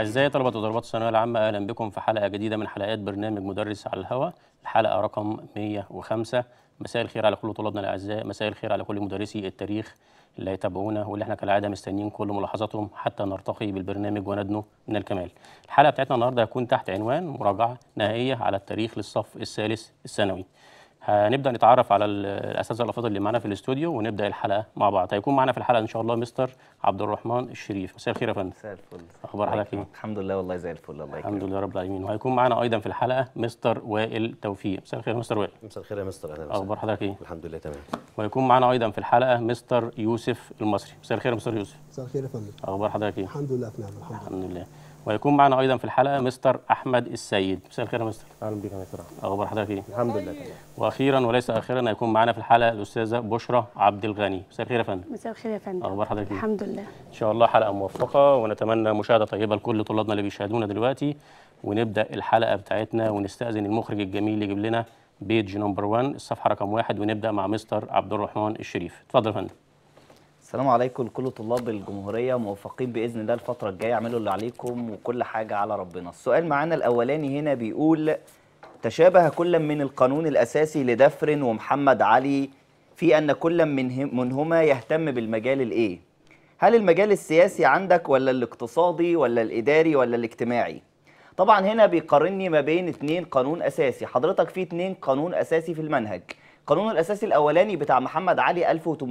أعزائي طلبة وطالبات الثانوية العامة، أهلا بكم في حلقة جديدة من حلقات برنامج مدرس على الهواء، الحلقة رقم 105. مساء الخير على كل طلابنا الأعزاء، مساء الخير على كل مدرسي التاريخ اللي هيتابعونا واللي احنا كالعادة مستنيين كل ملاحظاتهم حتى نرتقي بالبرنامج وندنو من الكمال. الحلقة بتاعتنا النهارده هتكون تحت عنوان مراجعة نهائية على التاريخ للصف الثالث الثانوي. هنبدأ نتعرف على الأساتذة الأفاضل اللي معانا في الاستوديو ونبدأ الحلقة مع بعض. هيكون معانا في الحلقة إن شاء الله مستر عبد الرحمن الشريف. مساء الخير يا فندم. مساء الفل. أخبار حضرتك إيه؟ الحمد لله والله زي الفل. الله يكرمك. الحمد لله رب العالمين. وهيكون معانا أيضا في الحلقة مستر وائل توفيق. مساء الخير يا مستر وائل. مساء الخير يا مستر. اهلا وسهلا. أخبار حضرتك إيه؟ الحمد لله تمام. وهيكون معانا أيضا في الحلقة مستر يوسف المصري. مساء الخير يا مستر يوسف. مساء الخير يا فندم. أخبار حضرتك إيه؟ الحمد لله في نعمه. الحمد لله. وهيكون معانا أيضا في الحلقة مستر أحمد السيد. مساء الخير يا مستر. اهلا بك يا مستر. أخبار حضرتك إيه؟ الحمد لله تمام. وأخيرا وليس آخرا هيكون معانا في الحلقة الأستاذة بشرى عبد الغني. مساء الخير يا فندم. مساء الخير يا فندم. أخبار حضرتك إيه؟ الحمد لله. إن شاء الله حلقة موفقة ونتمنى مشاهدة طيبة لكل طلابنا اللي بيشاهدونا دلوقتي، ونبدأ الحلقة بتاعتنا ونستأذن المخرج الجميل يجيب لنا بيج نمبر 1 الصفحة رقم 1 ونبدأ مع مستر عبد الرحمن الشريف. اتفضل يا فندم. السلام عليكم لكل طلاب الجمهورية، موفقين بإذن الله الفترة الجاية، اعملوا اللي عليكم وكل حاجة على ربنا. السؤال معانا الأولاني هنا بيقول: تشابه كل من القانون الأساسي لدفرن ومحمد علي في أن كل منهما يهتم بالمجال الإيه؟ هل المجال السياسي عندك ولا الاقتصادي ولا الإداري ولا الاجتماعي؟ طبعا هنا بيقارني ما بين 2 قانون أساسي. حضرتك في 2 قانون أساسي في المنهج. القانون الأساسي الأولاني بتاع محمد علي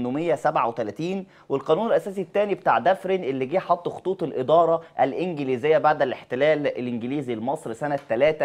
1837، والقانون الأساسي الثاني بتاع دفرن اللي جه حط خطوط الإدارة الإنجليزية بعد الاحتلال الإنجليزي لمصر سنة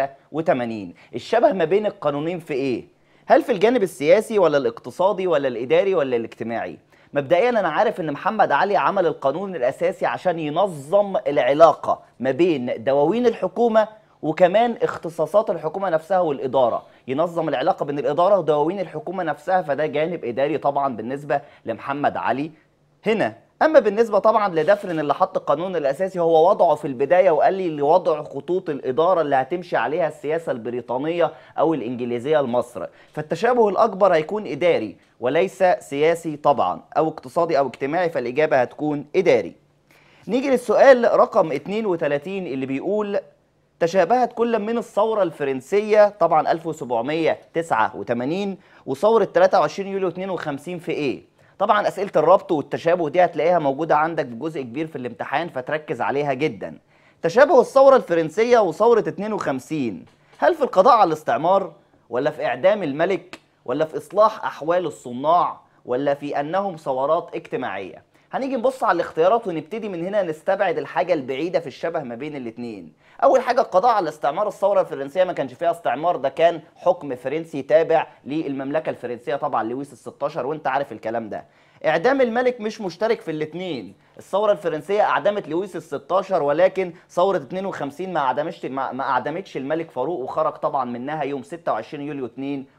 83. الشبه ما بين القانونين في إيه؟ هل في الجانب السياسي ولا الاقتصادي ولا الإداري ولا الاجتماعي؟ مبدئيا أنا عارف إن محمد علي عمل القانون الأساسي عشان ينظم العلاقة ما بين دواوين الحكومة وكمان اختصاصات الحكومة نفسها والإدارة، ينظم العلاقة بين الإدارة ودواوين الحكومة نفسها، فده جانب إداري طبعا بالنسبة لمحمد علي هنا. أما بالنسبة طبعا لدفرن اللي حط القانون الأساسي، هو وضعه في البداية وقال لي لوضع خطوط الإدارة اللي هتمشي عليها السياسة البريطانية أو الإنجليزية لمصر، فالتشابه الأكبر هيكون إداري وليس سياسي طبعا، أو اقتصادي أو اجتماعي، فالإجابة هتكون إداري. نيجي للسؤال رقم 32 اللي بيقول: تشابهت كل من الثورة الفرنسية طبعا 1789 وثورة 23 يوليو 52 في إيه؟ طبعا أسئلة الربط والتشابه دي هتلاقيها موجودة عندك بجزء كبير في الامتحان، فتركز عليها جدا. تشابه الثورة الفرنسية وثورة 52 هل في القضاء على الاستعمار ولا في إعدام الملك ولا في إصلاح أحوال الصناع ولا في أنهم ثورات اجتماعية؟ هنيجي نبص على الاختيارات ونبتدي من هنا نستبعد الحاجة البعيدة في الشبه ما بين الاثنين. أول حاجة القضاء على الاستعمار. الثورة الفرنسية ما كانش فيها استعمار، ده كان حكم فرنسي تابع للمملكة الفرنسية طبعا لويس الستاشر، وانت عارف الكلام ده. إعدام الملك مش مشترك في الاثنين. الثورة الفرنسية أعدمت لويس الستاشر، ولكن ثورة 52 ما أعدمتش الملك فاروق، وخرج طبعا منها يوم 26 يوليو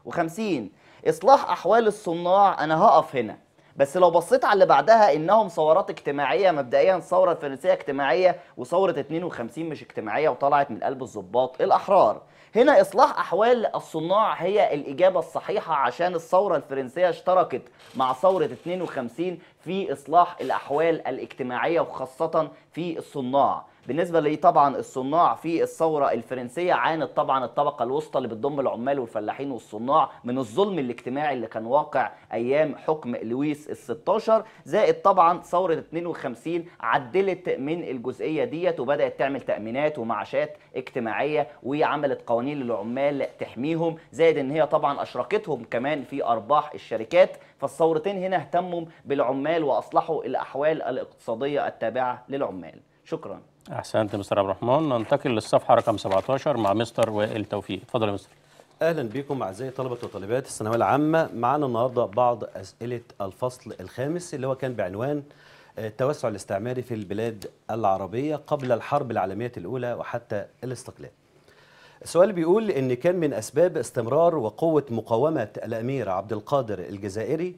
52. إصلاح أحوال الصناع أنا هقف هنا، بس لو بصيت على اللي بعدها انهم ثورات اجتماعيه. مبدئيا الثوره الفرنسيه اجتماعيه، وثوره 52 مش اجتماعيه وطلعت من قلب الضباط الاحرار. هنا اصلاح احوال الصناع هي الاجابه الصحيحه، عشان الثوره الفرنسيه اشتركت مع ثوره 52 في اصلاح الاحوال الاجتماعيه وخاصه في الصناع. بالنسبه لي طبعا الصناع في الثوره الفرنسيه عانت طبعا الطبقه الوسطى اللي بتضم العمال والفلاحين والصناع من الظلم الاجتماعي اللي كان واقع ايام حكم لويس الستاشر، زائد طبعا ثوره 52 عدلت من الجزئيه ديت وبدات تعمل تامينات ومعاشات اجتماعيه وعملت قوانين للعمال تحميهم، زائد ان هي طبعا اشركتهم كمان في ارباح الشركات. فالثورتين هنا اهتموا بالعمال واصلحوا الاحوال الاقتصاديه التابعه للعمال. شكرا. أحسنت مستر عبد الرحمن. ننتقل للصفحة رقم 17 مع مستر وائل توفيق. اتفضل يا مستر. اهلا بكم اعزائي طلبه وطالبات الثانويه العامه. معانا النهارده بعض اسئله الفصل الخامس اللي هو كان بعنوان التوسع الاستعماري في البلاد العربيه قبل الحرب العالميه الاولى وحتى الاستقلال. السؤال بيقول ان كان من اسباب استمرار وقوه مقاومه الامير عبد القادر الجزائري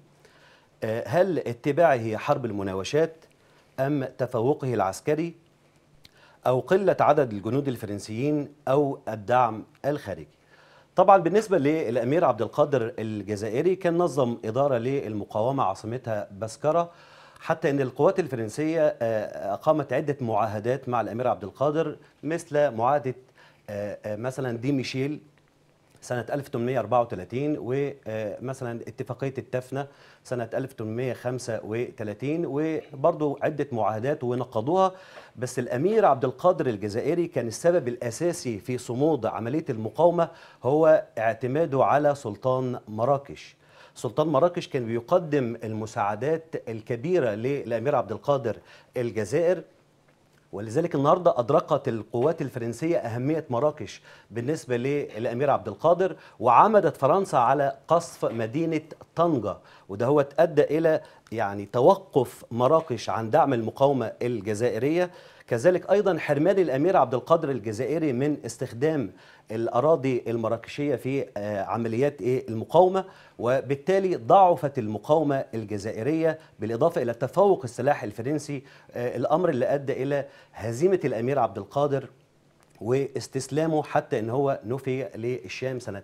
هل اتباعه حرب المناوشات ام تفوقه العسكري أو قلة عدد الجنود الفرنسيين أو الدعم الخارجي؟ طبعا بالنسبة للأمير عبد القادر الجزائري كان نظم إدارة للمقاومة عاصمتها بسكرة، حتى ان القوات الفرنسيه اقامت عده معاهدات مع الامير عبد القادر، مثل معاهده مثلا دي ميشيل سنة 1834، ومثلا اتفاقية التفنة سنة 1835، وبرضو عدة معاهدات ونقضوها. بس الأمير عبد القادر الجزائري كان السبب الأساسي في صمود عملية المقاومة هو اعتماده على سلطان مراكش. سلطان مراكش كان بيقدم المساعدات الكبيرة للأمير عبد القادر الجزائر، ولذلك النهارده أدركت القوات الفرنسية أهمية مراكش بالنسبة للأمير عبد القادر، وعمدت فرنسا على قصف مدينة طنجة، وده هو أدى إلى يعني توقف مراكش عن دعم المقاومة الجزائرية. كذلك أيضا حرمان الأمير عبد القادر الجزائري من استخدام الأراضي المراكشية في عمليات المقاومة، وبالتالي ضعفت المقاومة الجزائرية بالإضافة إلى تفوق السلاح الفرنسي، الأمر اللي أدى إلى هزيمة الأمير عبد القادر واستسلامه حتى ان هو نفي للشام سنة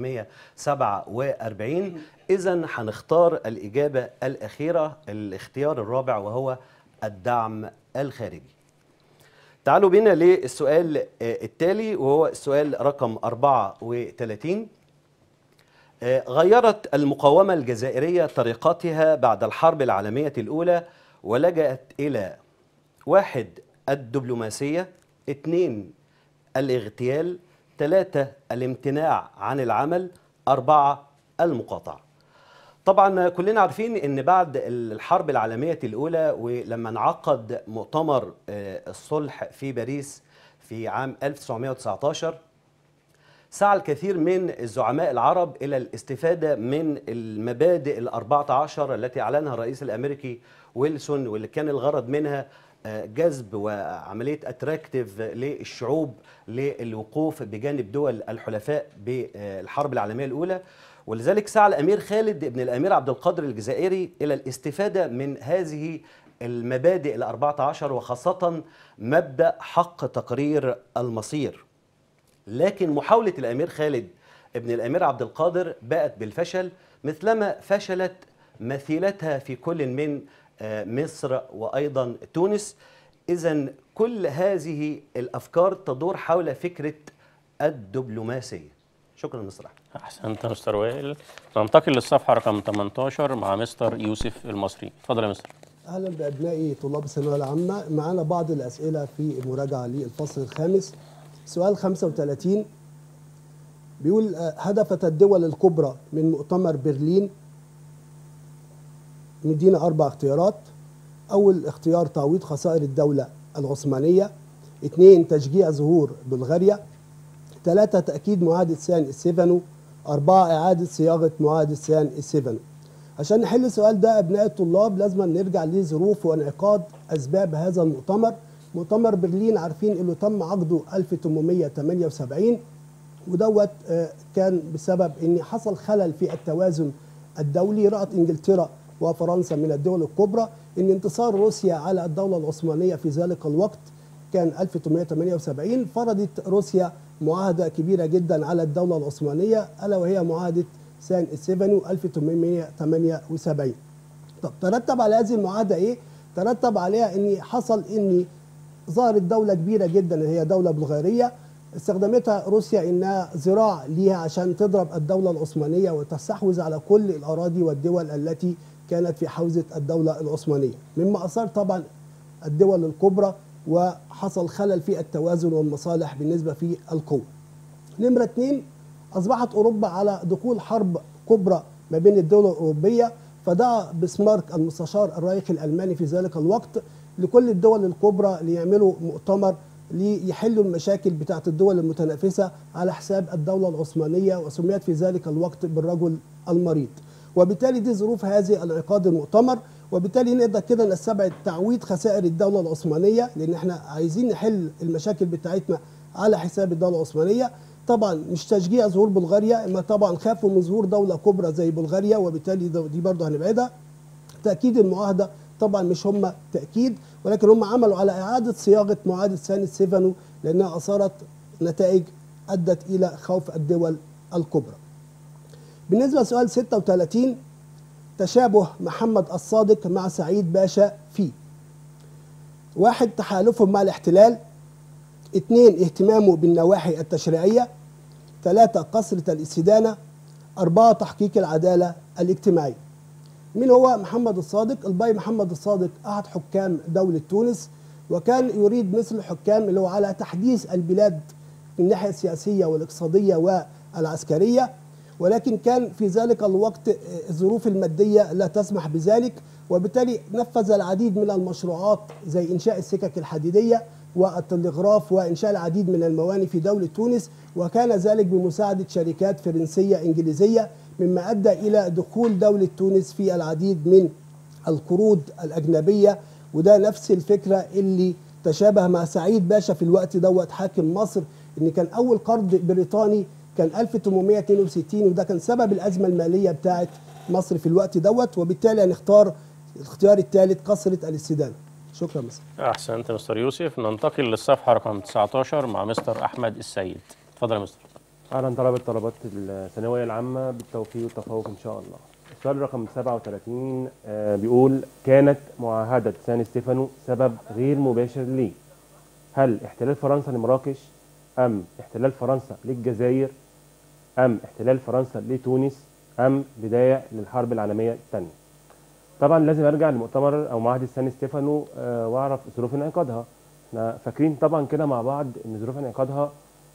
1847. إذن هنختار الإجابة الأخيرة، الاختيار الرابع، وهو الدعم الخارجي. تعالوا بينا للسؤال التالي، وهو السؤال رقم 34. غيرت المقاومة الجزائرية طريقتها بعد الحرب العالمية الأولى ولجأت إلى 1. الدبلوماسية، 2. الاغتيال، 3. الامتناع عن العمل، 4. المقاطعة. طبعا كلنا عارفين ان بعد الحرب العالمية الأولى ولما انعقد مؤتمر الصلح في باريس في عام 1919 سعى الكثير من الزعماء العرب إلى الاستفادة من المبادئ ال14 التي أعلنها الرئيس الأمريكي ويلسون، واللي كان الغرض منها جذب وعملية اتراكتيف للشعوب للوقوف بجانب دول الحلفاء بالحرب العالمية الأولى. ولذلك سعى الأمير خالد بن الأمير عبد القادر الجزائري إلى الاستفادة من هذه المبادئ ال14، وخاصة مبدأ حق تقرير المصير. لكن محاولة الأمير خالد بن الأمير عبد القادر باءت بالفشل، مثلما فشلت مثيلتها في كل من مصر وأيضا تونس. إذن كل هذه الأفكار تدور حول فكرة الدبلوماسية. شكرا مستر أحمد. احسنت يا مستر وائل. ننتقل للصفحه رقم 18 مع مستر يوسف المصري. اتفضل يا مستر. اهلا بابنائي طلاب الثانويه العامه. معانا بعض الاسئله في المراجعه للفصل الخامس. سؤال 35 بيقول هدفت الدول الكبرى من مؤتمر برلين، مدينا 4 اختيارات. اول اختيار تعويض خسائر الدوله العثمانيه، 2 تشجيع ظهور بلغاريا، 3 تأكيد معاهدة سان السيفانو، 4 إعادة صياغة معاهدة سان السيفانو. عشان نحل السؤال ده أبناء الطلاب لازم نرجع لظروف وانعقاد أسباب هذا المؤتمر. مؤتمر برلين عارفين إنه تم عقده 1878، ودوت كان بسبب إن حصل خلل في التوازن الدولي. رأت إنجلترا وفرنسا من الدول الكبرى إن انتصار روسيا على الدولة العثمانية في ذلك الوقت كان 1878. فرضت روسيا معاهدة كبيرة جدا على الدولة العثمانية، ألا وهي معاهدة سان السيفانو 1878. طب ترتب على هذه المعاهدة إيه؟ ترتب عليها إن حصل إن ظهرت دولة كبيرة جدا هي دولة بلغارية، استخدمتها روسيا إنها ذراع ليها عشان تضرب الدولة العثمانية وتستحوذ على كل الأراضي والدول التي كانت في حوزة الدولة العثمانية، مما أثار طبعا الدول الكبرى وحصل خلل في التوازن والمصالح بالنسبة في القوة. نمرة 2 أصبحت أوروبا على دخول حرب كبرى ما بين الدول الأوروبية، فدعا بسمارك المستشار الرايخي الألماني في ذلك الوقت لكل الدول الكبرى ليعملوا مؤتمر ليحلوا المشاكل بتاعت الدول المتنافسة على حساب الدولة العثمانية، وسميت في ذلك الوقت بالرجل المريض. وبالتالي دي ظروف هذه انعقاد المؤتمر، وبالتالي نقدر كده نستبعد تعويض خسائر الدولة العثمانية، لأن احنا عايزين نحل المشاكل بتاعتنا على حساب الدولة العثمانية. طبعا مش تشجيع ظهور بلغاريا، اما طبعا خافوا من ظهور دولة كبرى زي بلغاريا، وبالتالي دي برضه هنبعدها. تأكيد المعاهدة طبعا مش هم تأكيد، ولكن هم عملوا على إعادة صياغة معاهدة سان السيفانو لأنها أثارت نتائج أدت إلى خوف الدول الكبرى. بالنسبة لسؤال 36 تشابه محمد الصادق مع سعيد باشا فيه: 1 تحالفه مع الاحتلال، 2 اهتمامه بالنواحي التشريعية، 3 كثرة الاستدانة، 4 تحقيق العدالة الاجتماعية. مين هو محمد الصادق؟ الباي محمد الصادق أحد حكام دولة تونس، وكان يريد مثل الحكام اللي هو على تحديث البلاد من الناحية السياسية والاقتصادية والعسكرية، ولكن كان في ذلك الوقت الظروف المادية لا تسمح بذلك، وبالتالي نفذ العديد من المشروعات زي إنشاء السكك الحديدية والتلغراف وإنشاء العديد من الموانئ في دولة تونس، وكان ذلك بمساعدة شركات فرنسية إنجليزية، مما أدى إلى دخول دولة تونس في العديد من القروض الأجنبية. وده نفس الفكرة اللي تشابه مع سعيد باشا في الوقت دوت حاكم مصر، إن كان أول قرض بريطاني كان 1862، وده كان سبب الأزمة المالية بتاعت مصر في الوقت دوت. وبالتالي هنختار الاختيار الثالث: كثرة الاستدانة. شكرا مستر. احسنت مستر يوسف. ننتقل للصفحه رقم 19 مع مستر احمد السيد. اتفضل يا مستر. أهلا طلبة الثانوية العامة بالتوفيق والتفوق إن شاء الله. السؤال رقم 37 بيقول: كانت معاهدة سان ستيفانو سبب غير مباشر ليه؟ هل احتلال فرنسا لمراكش، أم احتلال فرنسا للجزائر، أم احتلال فرنسا لتونس، أم بداية للحرب العالمية الثانية؟ طبعا لازم أرجع لمؤتمر أو معاهدة سان ستيفانو وأعرف ظروف انعقادها. احنا فاكرين طبعا كده مع بعض إن ظروف انعقادها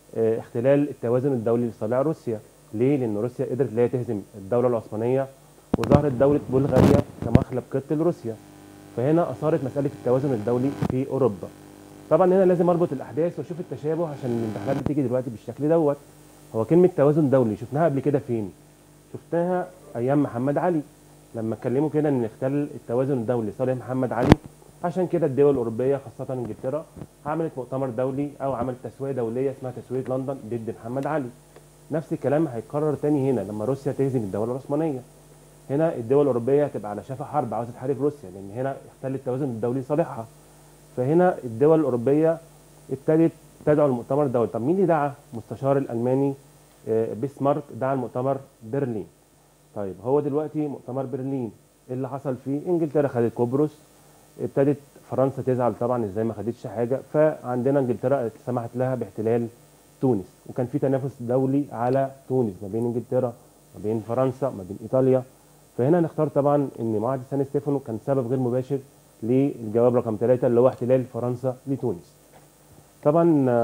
اختلال التوازن الدولي لصالح روسيا. ليه؟ لأن روسيا قدرت ان هي تهزم الدولة العثمانية، وظهرت دولة بلغاريا كمخلب قط لروسيا، فهنا أثارت مسألة التوازن الدولي في أوروبا. طبعا هنا لازم أربط الأحداث وأشوف التشابه عشان الامتحانات بتيجي دلوقتي بالشكل دوت. هو كلمة توازن دولي شفناها قبل كده فين؟ شفناها أيام محمد علي لما اتكلموا كده إن اختل التوازن الدولي لصالح محمد علي. عشان كده الدول الأوروبية خاصة إنجلترا عملت مؤتمر دولي أو عملت تسوية دولية اسمها تسوية لندن ضد محمد علي. نفس الكلام هيتكرر تاني هنا لما روسيا تهزم الدولة العثمانية. هنا الدول الأوروبية هتبقى على شفا حرب عاوزة تحارب روسيا، لأن هنا اختل التوازن الدولي لصالحها. فهنا الدول الأوروبية ابتدت تدعو المؤتمر الدولي. طب مين اللي دعا؟ مستشار الألماني بيسمارك دعا المؤتمر برلين. طيب هو دلوقتي مؤتمر برلين ايه اللي حصل فيه؟ انجلترا خدت قبرص، ابتدت فرنسا تزعل طبعا ازاي ما خدتش حاجه، فعندنا انجلترا سمحت لها باحتلال تونس، وكان في تنافس دولي على تونس ما بين انجلترا ما بين فرنسا ما بين ايطاليا. فهنا نختار طبعا ان معاهده سان ستيفانو كان سبب غير مباشر للجواب رقم 3 اللي هو احتلال فرنسا لتونس. طبعا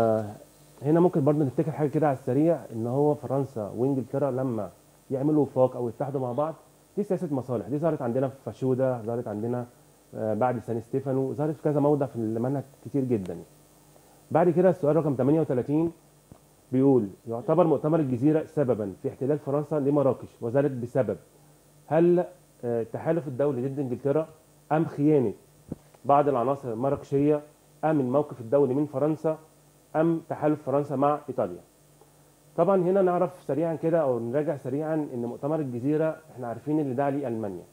هنا ممكن برضه نفتكر حاجه كده على السريع، ان هو فرنسا وانجلترا لما يعملوا وفاق او يتحدوا مع بعض دي سياسه مصالح. دي ظهرت عندنا في فاشوده، ظهرت عندنا بعد سان ستيفانو، ظهرت في كذا موضع في المنهج كتير جدا. بعد كده السؤال رقم 38 بيقول: يعتبر مؤتمر الجزيره سببا في احتلال فرنسا لمراكش، وذلك بسبب هل التحالف الدولي ضد انجلترا، ام خيانه بعض العناصر المراكشيه، ام الموقف الدولي من فرنسا، ام تحالف فرنسا مع ايطاليا؟ طبعا هنا نعرف سريعا كده او نراجع سريعا ان مؤتمر الجزيره احنا عارفين اللي دعا ليه المانيا.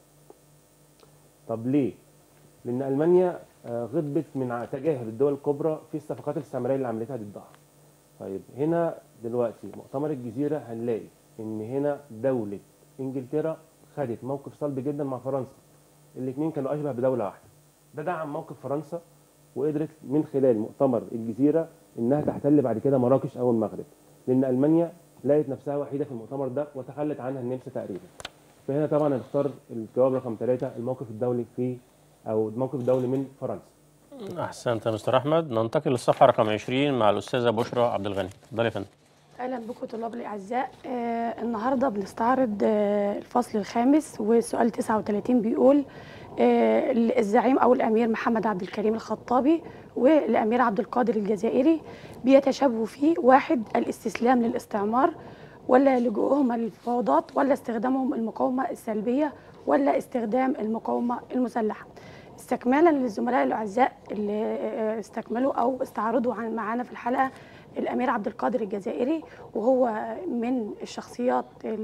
طب ليه؟ لان المانيا غضبت من تجاهل الدول الكبرى في الصفقات الاستعماريه اللي عملتها ضدها. طيب هنا دلوقتي مؤتمر الجزيره هنلاقي ان هنا دوله انجلترا خدت موقف صلب جدا مع فرنسا، الاثنين كانوا اشبه بدوله واحده. ده دعم موقف فرنسا وقدرت من خلال مؤتمر الجزيره انها تحتل بعد كده مراكش او المغرب، لان المانيا لقت نفسها وحيده في المؤتمر ده وتخلت عنها النمسا تقريبا. فهنا طبعا هنختار الجواب رقم 3 الموقف الدولي في او الموقف الدولي من فرنسا. احسنت يا مستر احمد. ننتقل للصفحه رقم 20 مع الاستاذه بشرى عبد الغني. اتفضلي يا فندم. اهلا بكم طلاب الاعزاء. النهارده بنستعرض الفصل الخامس، وسؤال 39 بيقول: الزعيم او الامير محمد عبد الكريم الخطابي والامير عبد القادر الجزائري بيتشابهوا في: 1 الاستسلام للاستعمار، ولا لجوءهم للفوضات، ولا استخدامهم المقاومه السلبيه، ولا استخدام المقاومه المسلحه. استكمالا للزملاء الاعزاء اللي استكملوا او استعرضوا معانا في الحلقه الامير عبد القادر الجزائري، وهو من الشخصيات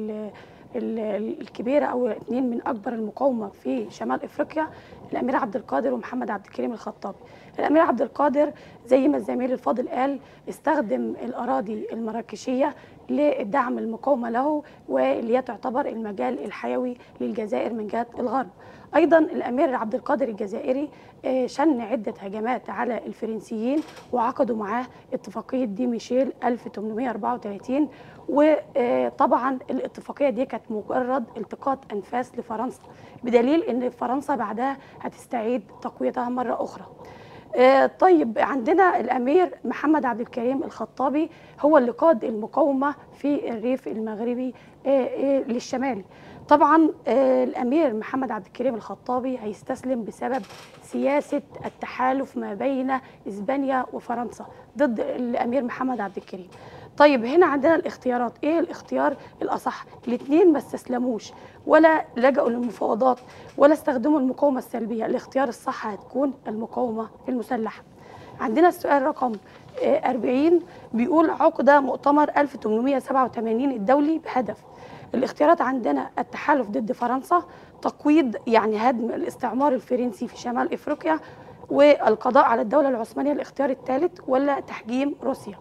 الكبيره او 2 من اكبر المقاومه في شمال افريقيا، الامير عبد القادر ومحمد عبد الكريم الخطابي. الامير عبد القادر زي ما الزميل الفاضل قال استخدم الاراضي المراكشيه لدعم المقاومة له، واللي هي تعتبر المجال الحيوي للجزائر من جهة الغرب. أيضا الأمير عبد القادر الجزائري شن عدة هجمات على الفرنسيين، وعقدوا معاه اتفاقية دي ميشيل 1834. وطبعا الاتفاقية دي كانت مجرد التقاط أنفاس لفرنسا، بدليل أن فرنسا بعدها هتستعيد تقويتها مرة أخرى. طيب عندنا الأمير محمد عبد الكريم الخطابي هو اللي قاد المقاومة في الريف المغربي للشمال. طبعا الأمير محمد عبد الكريم الخطابي هيستسلم بسبب سياسة التحالف ما بين إسبانيا وفرنسا ضد الأمير محمد عبد الكريم. طيب هنا عندنا الاختيارات، ايه الاختيار الاصح؟ الاثنين ما استسلموش ولا لجأوا للمفاوضات ولا استخدموا المقاومه السلبيه. الاختيار الصح هتكون المقاومه المسلحه. عندنا السؤال رقم 40 بيقول عقد مؤتمر 1887 الدولي بهدف. الاختيارات عندنا التحالف ضد فرنسا، تقويض يعني هدم الاستعمار الفرنسي في شمال افريقيا، والقضاء على الدوله العثمانيه الاختيار الثالث، ولا تحجيم روسيا.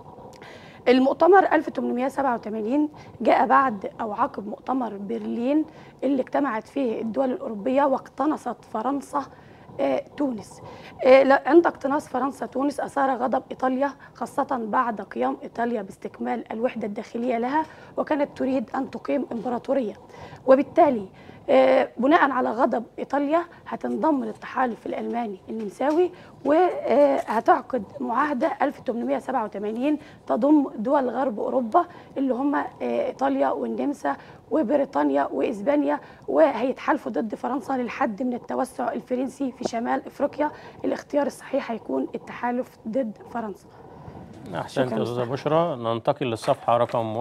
المؤتمر 1887 جاء بعد أو عقب مؤتمر برلين اللي اجتمعت فيه الدول الأوروبية واقتنصت فرنسا تونس. عند اقتناص فرنسا تونس أثار غضب إيطاليا، خاصة بعد قيام إيطاليا باستكمال الوحدة الداخلية لها، وكانت تريد أن تقيم إمبراطورية. وبالتالي بناء على غضب إيطاليا هتنضم للتحالف الألماني النمساوي، وهتعقد معاهدة 1887 تضم دول غرب أوروبا اللي هم إيطاليا والنمسا وبريطانيا وإسبانيا، وهيتحالفوا ضد فرنسا للحد من التوسع الفرنسي في شمال إفريقيا. الاختيار الصحيح هيكون التحالف ضد فرنسا. احسنت يا استاذه بشرى. ننتقل للصفحه رقم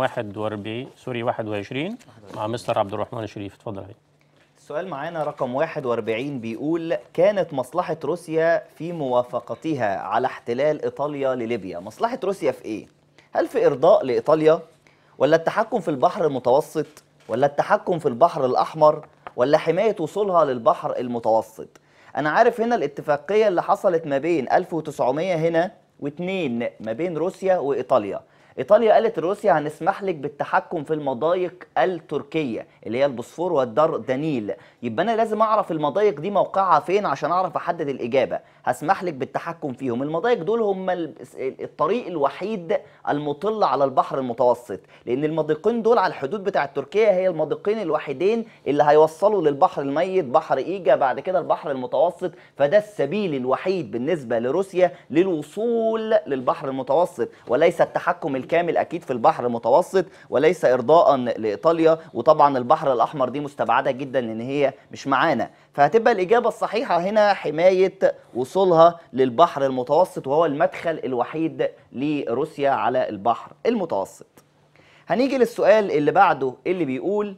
21 مع مستر عبد الرحمن الشريف. اتفضل. السؤال معانا رقم 41 بيقول كانت مصلحة روسيا في موافقتها على احتلال إيطاليا لليبيا. مصلحة روسيا في إيه؟ هل في إرضاء لإيطاليا، ولا التحكم في البحر المتوسط، ولا التحكم في البحر الأحمر، ولا حماية وصولها للبحر المتوسط؟ أنا عارف هنا الاتفاقية اللي حصلت ما بين 1900 هنا و2 ما بين روسيا وإيطاليا. إيطاليا قالت لروسيا هنسمح لك بالتحكم في المضايق التركية اللي هي البوسفور والدردنيل. يبقى أنا لازم أعرف المضايق دي موقعها فين عشان أعرف أحدد الإجابة. هسمح لك بالتحكم فيهم. المضايق دول هم الطريق الوحيد المطل على البحر المتوسط، لأن المضيقين دول على الحدود بتاعة تركيا هي المضيقين الوحيدين اللي هيوصلوا للبحر الميت، بحر إيجا، بعد كده البحر المتوسط. فده السبيل الوحيد بالنسبة لروسيا للوصول للبحر المتوسط، وليس التحكم الكامل أكيد في البحر المتوسط، وليس إرضاء لإيطاليا. وطبعا البحر الأحمر دي مستبعدة جدا لأن هي مش معانا. فهتبقى الإجابة الصحيحة هنا حماية وصولها للبحر المتوسط، وهو المدخل الوحيد لروسيا على البحر المتوسط. هنيجي للسؤال اللي بعده اللي بيقول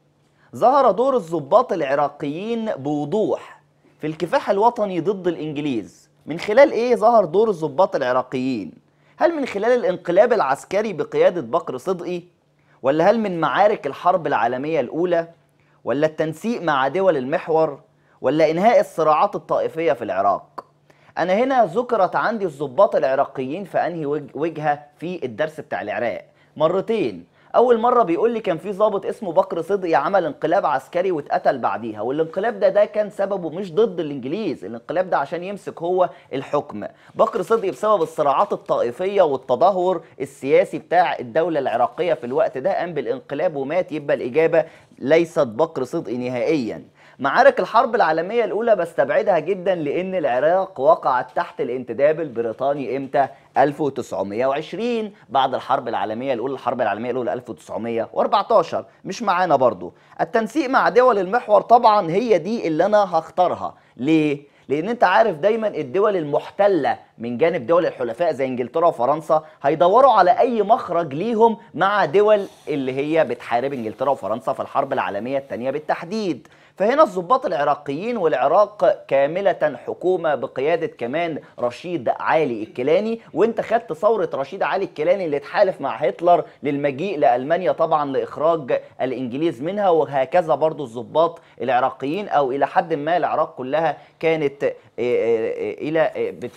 ظهر دور الضباط العراقيين بوضوح في الكفاح الوطني ضد الإنجليز. من خلال إيه ظهر دور الضباط العراقيين؟ هل من خلال الانقلاب العسكري بقيادة بكر صدقي، ولا هل من معارك الحرب العالمية الأولى، ولا التنسيق مع دول المحور، ولا إنهاء الصراعات الطائفية في العراق؟ أنا هنا ذكرت عندي الضباط العراقيين في أنهي وجهة في الدرس بتاع العراق مرتين. أول مرة بيقول لي كان في ضابط اسمه بكر صدقي عمل انقلاب عسكري واتقتل بعديها، والانقلاب ده كان سببه مش ضد الإنجليز، الانقلاب ده عشان يمسك هو الحكم. بكر صدقي بسبب الصراعات الطائفية والتدهور السياسي بتاع الدولة العراقية في الوقت ده قام بالانقلاب ومات. يبقى الإجابة ليست بكر صدقي نهائيا. معارك الحرب العالمية الأولى بستبعدها جدا لأن العراق وقعت تحت الانتداب البريطاني إمتى؟ 1920 بعد الحرب العالمية الأولى. الحرب العالمية الأولى 1914 مش معانا برضو. التنسيق مع دول المحور طبعا هي دي اللي أنا هختارها. ليه؟ لأن أنت عارف دايما الدول المحتلة من جانب دول الحلفاء زي إنجلترا وفرنسا هيدوروا على أي مخرج ليهم مع دول اللي هي بتحارب إنجلترا وفرنسا في الحرب العالمية الثانية بالتحديد. فهنا الضباط العراقيين والعراق كاملة حكومة بقيادة كمان رشيد علي الكيلاني. وانت خدت ثورة رشيد علي الكيلاني اللي اتحالف مع هتلر للمجيء لألمانيا طبعا لإخراج الإنجليز منها، وهكذا برضو الضباط العراقيين أو إلى حد ما العراق كلها كانت بتنسق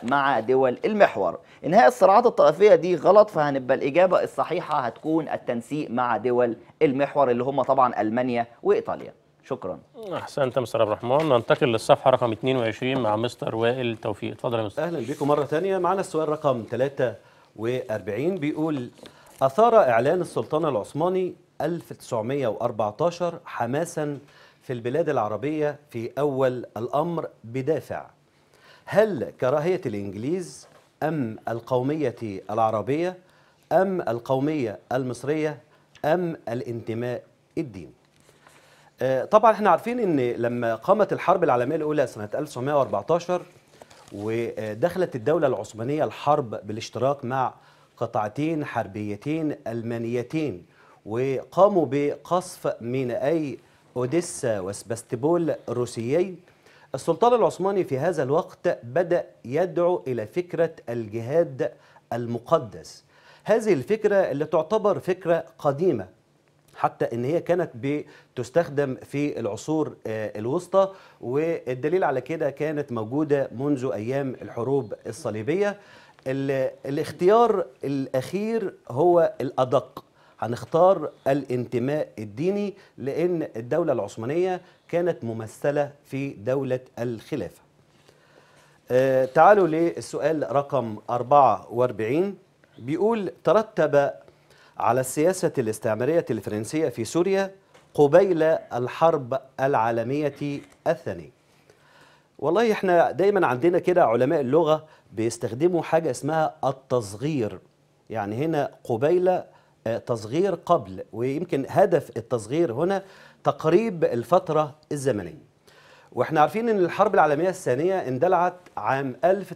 مع دول المحور. انهاء الصراعات الطائفية دي غلط، فهنبقى الإجابة الصحيحة هتكون التنسيق مع دول المحور اللي هم طبعا ألمانيا وإيطاليا. شكرا. احسنت يا مستر عبد الرحمن. ننتقل للصفحه رقم 22 مع مستر وائل توفيق. اتفضل يا مستر. اهلا بكم مره ثانيه. معنا السؤال رقم 43 بيقول: اثار اعلان السلطان العثماني 1914 حماسا في البلاد العربيه في اول الامر بدافع: هل كراهيه الانجليز ام القوميه العربيه ام القوميه المصريه ام الانتماء الديني؟ طبعا احنا عارفين ان لما قامت الحرب العالميه الاولى سنه 1914 ودخلت الدوله العثمانيه الحرب بالاشتراك مع قطاعتين حربيتين المانيتين، وقاموا بقصف مينائي اوديسا وسباستوبول الروسيين. السلطان العثماني في هذا الوقت بدأ يدعو الى فكره الجهاد المقدس. هذه الفكره اللي تعتبر فكره قديمه، حتى ان هي كانت بتستخدم في العصور الوسطى، والدليل على كده كانت موجوده منذ ايام الحروب الصليبيه. الاختيار الاخير هو الادق، هنختار الانتماء الديني لان الدوله العثمانيه كانت ممثله في دوله الخلافه. تعالوا للسؤال رقم 44. بيقول: ترتب على السياسة الاستعمارية الفرنسية في سوريا قبيل الحرب العالمية الثانية. والله احنا دايما عندنا كده علماء اللغة بيستخدموا حاجة اسمها التصغير، يعني هنا قبيل تصغير قبل، ويمكن هدف التصغير هنا تقريب الفترة الزمنية. واحنا عارفين ان الحرب العالمية الثانية اندلعت عام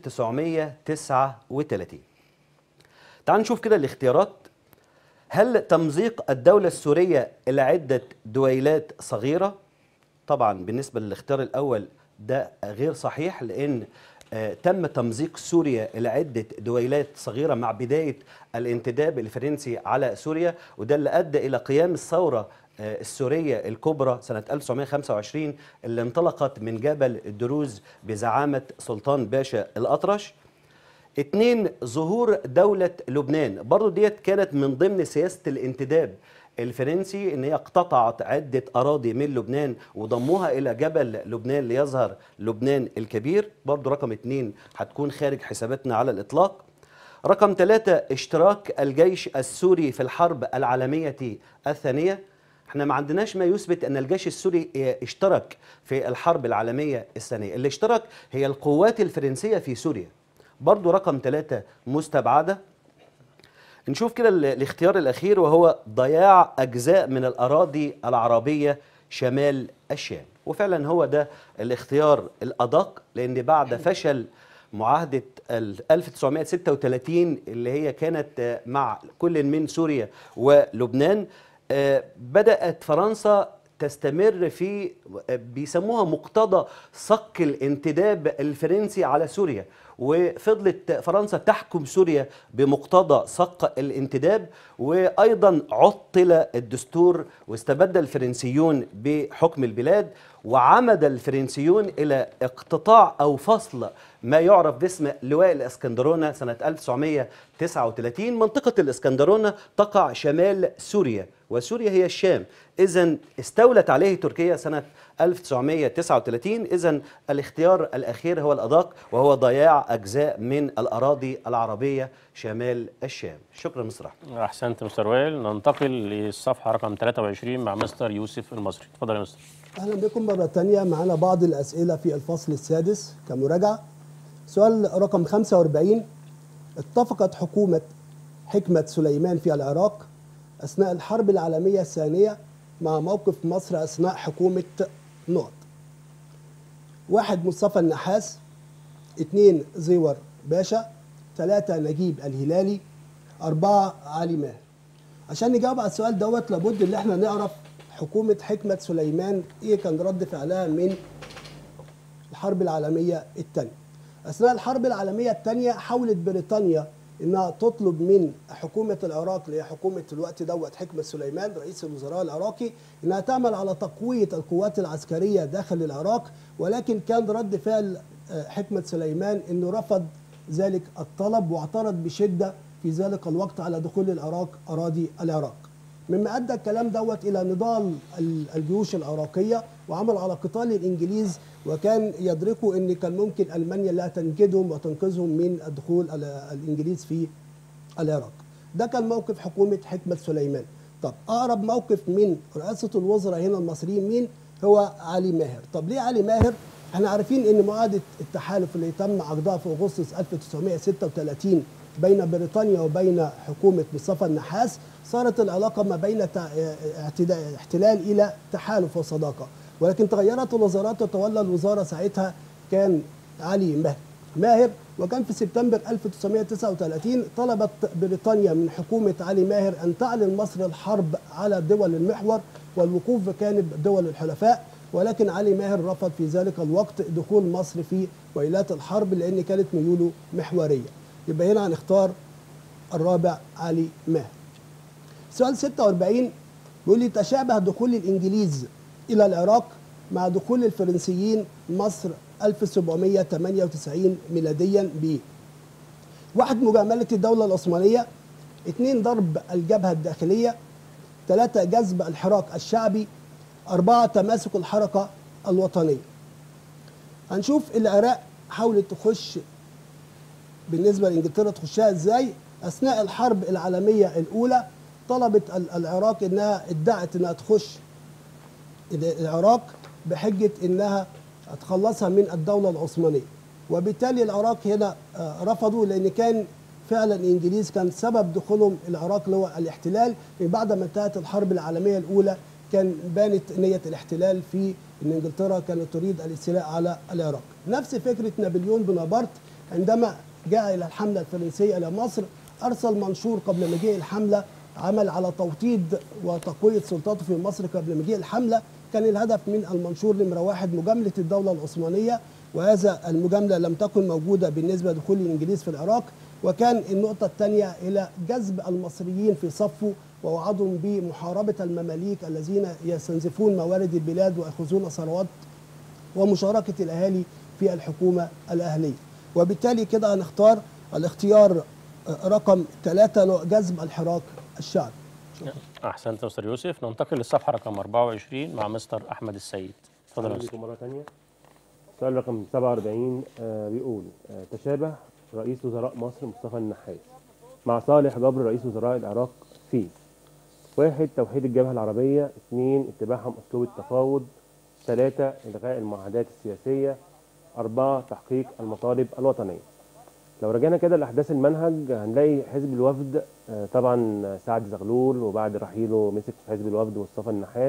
1939. تعالوا نشوف كده الاختيارات. هل تمزيق الدولة السورية إلى عدة دويلات صغيرة؟ طبعا بالنسبة للاختيار الأول ده غير صحيح، لأن تم تمزيق سوريا إلى عدة دويلات صغيرة مع بداية الانتداب الفرنسي على سوريا، وده اللي أدى إلى قيام الثورة السورية الكبرى سنة 1925 اللي انطلقت من جبل الدروز بزعامة سلطان باشا الأطرش. 2. ظهور دولة لبنان، برضو ديت كانت من ضمن سياسة الانتداب الفرنسي، ان هي اقتطعت عدة اراضي من لبنان وضموها الى جبل لبنان ليظهر لبنان الكبير. برضو رقم 2 هتكون خارج حساباتنا على الاطلاق. رقم 3 اشتراك الجيش السوري في الحرب العالمية الثانية. احنا ما عندناش ما يثبت ان الجيش السوري اشترك في الحرب العالمية الثانية، اللي اشترك هي القوات الفرنسية في سوريا. برضو رقم 3 مستبعدة. نشوف كده الاختيار الأخير وهو ضياع أجزاء من الأراضي العربية شمال الشام، وفعلا هو ده الاختيار الأدق، لأن بعد فشل معاهدة 1936 اللي هي كانت مع كل من سوريا ولبنان، بدأت فرنسا تستمر في بيسموها مقتضى صك الانتداب الفرنسي على سوريا، وفضلت فرنسا تحكم سوريا بمقتضى صق الانتداب، وأيضا عطل الدستور واستبدل الفرنسيون بحكم البلاد، وعمد الفرنسيون إلى اقتطاع أو فصل ما يعرف باسم لواء الإسكندرونة سنة 1939. منطقة الإسكندرونة تقع شمال سوريا، وسوريا هي الشام، إذن استولت عليه تركيا سنة 1939. إذن الاختيار الأخير هو الأدق، وهو ضياع أجزاء من الأراضي العربية شمال الشام. شكرا مستر أحمد. احسنت مستر وائل. ننتقل للصفحه رقم 23 مع مستر يوسف المصري. اتفضل يا مستر. أهلا بكم مرة تانية. معنا بعض الأسئلة في الفصل السادس كمراجعة. سؤال رقم 45: اتفقت حكمة سليمان في العراق أثناء الحرب العالمية الثانية مع موقف مصر أثناء حكومة نقط. 1 مصطفى النحاس، 2 زيور باشا، 3 نجيب الهلالي، 4 علي ماهر. عشان نجاوب على السؤال دوت لابد ان احنا نعرف حكومة حكمة سليمان ايه كان رد فعلها من الحرب العالمية الثانية. اثناء الحرب العالمية الثانية حاولت بريطانيا انها تطلب من حكومة العراق اللي هي حكومة الوقت دوت حكمة سليمان رئيس الوزراء العراقي انها تعمل على تقوية القوات العسكرية داخل العراق، ولكن كان رد فعل حكمة سليمان انه رفض ذلك الطلب، واعترض بشدة في ذلك الوقت على دخول العراق أراضي العراق. مما أدى الكلام دوت إلى نضال الجيوش العراقية وعمل على قتال الإنجليز، وكان يدركوا أن كان ممكن ألمانيا لا تنجدهم وتنقذهم من دخول الإنجليز في العراق. ده كان موقف حكومة حكمة سليمان. طب أقرب موقف من رئاسة الوزراء هنا المصريين مين؟ هو علي ماهر. طب ليه علي ماهر؟ احنا عارفين ان معاهدة التحالف اللي تم عقدها في أغسطس 1936 بين بريطانيا وبين حكومة مصطفى النحاس صارت العلاقة ما بين احتلال إلى تحالف وصداقة، ولكن تغيرت الوزارات وتولى الوزارة ساعتها كان علي ماهر. وكان في سبتمبر 1939 طلبت بريطانيا من حكومة علي ماهر أن تعلن مصر الحرب على دول المحور والوقوف بجانب دول الحلفاء، ولكن علي ماهر رفض في ذلك الوقت دخول مصر في ويلات الحرب لأن كانت ميوله محورية. يبقى هنا هنختار الرابع علي ماهر. سؤال 46 بيقول لي تشابه دخول الإنجليز إلى العراق مع دخول الفرنسيين مصر 1798 ميلاديا ب 1. مجاملة الدولة العثمانية، 2. ضرب الجبهة الداخلية، 3. جذب الحراك الشعبي، 4. تماسك الحركة الوطنية. هنشوف العراق حاولت تخش بالنسبة لإنجلترا تخشها إزاي. أثناء الحرب العالمية الأولى طلبت العراق إنها ادعت إنها تخش العراق بحجة إنها تخلصها من الدولة العثمانية، وبالتالي العراق هنا رفضوا، لأن كان فعلا الإنجليز كان سبب دخولهم العراق اللي هو الاحتلال. بعد ما انتهت الحرب العالمية الأولى كان بانت نية الاحتلال في إن إنجلترا كانت تريد الاستيلاء على العراق. نفس فكرة نابليون بونابرت عندما جاء إلى الحملة الفرنسية إلى مصر أرسل منشور قبل مجيء الحملة، عمل على توطيد وتقوية سلطاته في مصر قبل مجيء الحملة. كان الهدف من المنشور نمرة 1 مجاملة الدولة العثمانية، وهذا المجاملة لم تكن موجودة بالنسبة لدخول الإنجليز في العراق. وكان النقطة الثانية إلى جذب المصريين في صفه ووعدهم بمحاربة المماليك الذين يستنزفون موارد البلاد ويأخذون ثروات، ومشاركة الأهالي في الحكومة الأهلية. وبالتالي كده هنختار الاختيار رقم 3 جذب الحراك الشعبي. احسنت يا استاذ يوسف. ننتقل للصفحه رقم 24 مع مستر احمد السيد. اتفضل يا لكم مرة تانية. سؤال رقم 47 بيقول تشابه رئيس وزراء مصر مصطفى النحاس مع صالح جبر رئيس وزراء العراق في 1. توحيد الجبهة العربية، 2. اتباعهم أسلوب التفاوض، 3. إلغاء المعاهدات السياسية، 4. تحقيق المطالب الوطنية. لو رجعنا كده لأحداث المنهج هنلاقي حزب الوفد طبعا سعد زغلول، وبعد رحيله مسك في حزب الوفد مصطفى النحاس.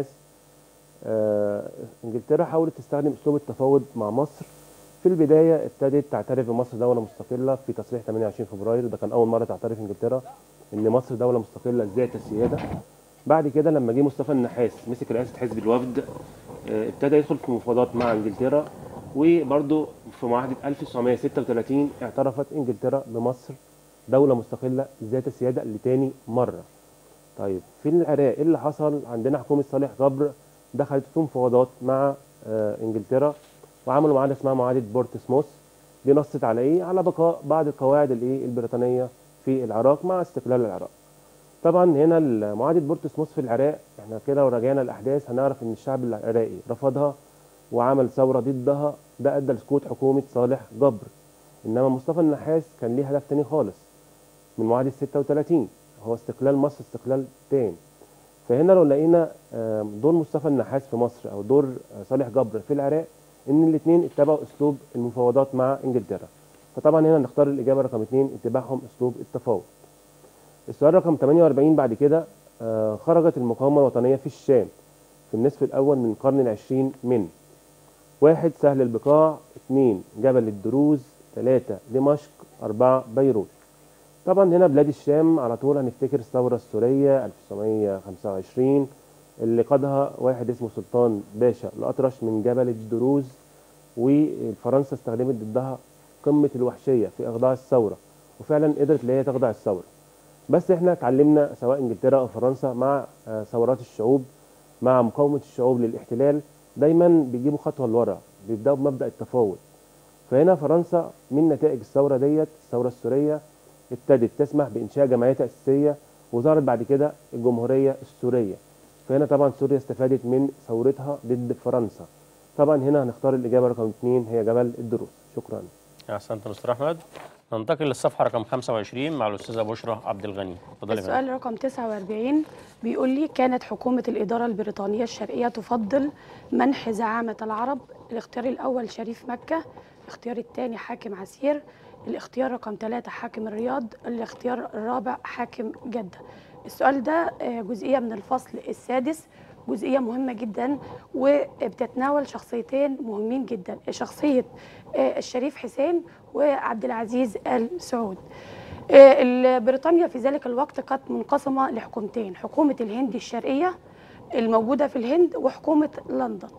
انجلترا حاولت تستخدم اسلوب التفاوض مع مصر. في البدايه ابتدت تعترف بمصر دوله مستقله في تصريح 28 فبراير، ده كان اول مره تعترف انجلترا ان مصر دوله مستقله ذات السياده. بعد كده لما جه مصطفى النحاس مسك رئاسه حزب الوفد ابتدى يدخل في مفاوضات مع انجلترا، وبرضه في معاهده 1936 اعترفت انجلترا بمصر دوله مستقله ذات السياده لتاني مره. طيب في العراق ايه اللي حصل؟ عندنا حكومه صالح جبر دخلت في مفاوضات مع انجلترا، وعملوا معاهده اسمها معاهده بورتسموث. دي نصت على ايه؟ على بقاء بعض القواعد البريطانيه في العراق مع استقلال العراق. طبعا هنا معاهده بورتسموث في العراق، احنا كده لو راجعنا الاحداث هنعرف ان الشعب العراقي رفضها وعمل ثوره ضدها، ده ادى لسقوط حكومه صالح جبر. انما مصطفى النحاس كان ليه هدف تاني خالص من معاهده 36، هو استقلال مصر استقلال تام. فهنا لو لقينا دور مصطفى النحاس في مصر او دور صالح جبر في العراق، ان الاثنين اتبعوا اسلوب المفاوضات مع انجلترا. فطبعا هنا نختار الاجابه رقم 2، اتباعهم اسلوب التفاوض. السؤال رقم 48 بعد كده خرجت المقاومه الوطنيه في الشام في النصف الاول من القرن العشرين من 1. سهل البقاع، 2. جبل الدروز، 3. دمشق، 4. بيروت. طبعا هنا بلاد الشام على طول هنفتكر الثورة السورية 1925 اللي قادها واحد اسمه سلطان باشا الأطرش من جبل الدروز، وفرنسا استخدمت ضدها قمة الوحشية في إخضاع الثورة، وفعلا قدرت ان هي تخضع الثورة. بس احنا اتعلمنا سواء انجلترا او فرنسا مع ثورات الشعوب، مع مقاومة الشعوب للاحتلال، دايما بيجيبوا خطوة لورا، بيبدأوا بمبدأ التفاوض. فهنا فرنسا من نتائج الثورة ديت، الثورة السورية، ابتدت تسمح بإنشاء جمعيات تأسيسية، وظهرت بعد كده الجمهورية السورية. فهنا طبعا سوريا استفادت من ثورتها ضد فرنسا. طبعا هنا هنختار الإجابة رقم 2 هي جبل الدروز. شكرا. احسنت مستر احمد. ننتقل للصفحه رقم 25 مع الاستاذه بشرى عبد الغني. اتفضلي. السؤال رقم 49 بيقول لي: كانت حكومة الإدارة البريطانية الشرقية تفضل منح زعامة العرب. الاختيار الأول شريف مكة، الاختيار الثاني حاكم عسير، الاختيار رقم 3 حاكم الرياض، الاختيار الرابع حاكم جدة. السؤال ده جزئية من الفصل السادس، جزئية مهمة جدا وبتتناول شخصيتين مهمين جدا، شخصية الشريف حسين وعبد العزيز آل سعود. بريطانيا في ذلك الوقت كانت منقسمة لحكومتين، حكومة الهند الشرقية الموجودة في الهند وحكومة لندن.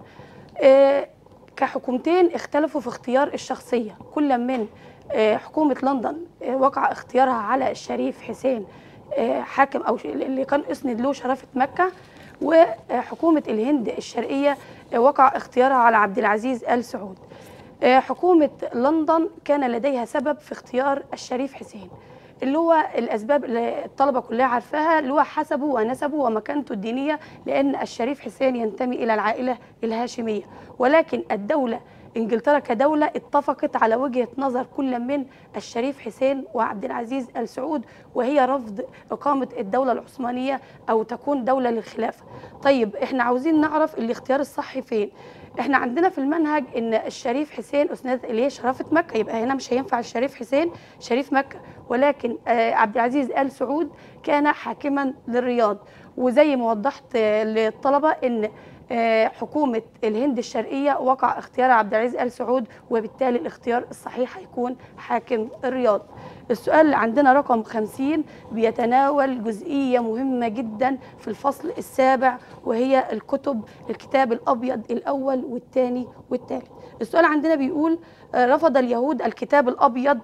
كحكومتين اختلفوا في اختيار الشخصية، كل من حكومة لندن وقع اختيارها على الشريف حسين حاكم أو اللي كان اسند له شرافة مكة، وحكومة الهند الشرقية وقع اختيارها على عبد العزيز آل سعود. حكومة لندن كان لديها سبب في اختيار الشريف حسين، اللي هو الأسباب اللي الطلبة كلها عارفاها، اللي هو حسبه ونسبه ومكانته الدينية، لأن الشريف حسين ينتمي إلى العائلة الهاشمية. ولكن الدولة إنجلترا كدولة اتفقت على وجهة نظر كل من الشريف حسين وعبد العزيز آل سعود، وهي رفض إقامة الدولة العثمانية أو تكون دولة للخلافة. طيب إحنا عاوزين نعرف الاختيار الصح فين. احنا عندنا في المنهج ان الشريف حسين اسند اليه شرافه مكه، يبقى هنا مش هينفع الشريف حسين شريف مكه، ولكن عبد العزيز آل سعود كان حاكما للرياض. وزي ما وضحت للطلبه ان حكومه الهند الشرقيه وقع اختيار عبد العزيز آل سعود، وبالتالي الاختيار الصحيح هيكون حاكم الرياض. السؤال اللي عندنا رقم 50 بيتناول جزئية مهمة جدا في الفصل السابع، وهي الكتاب الأبيض الأول والثاني والثالث. السؤال عندنا بيقول: رفض اليهود الكتاب الأبيض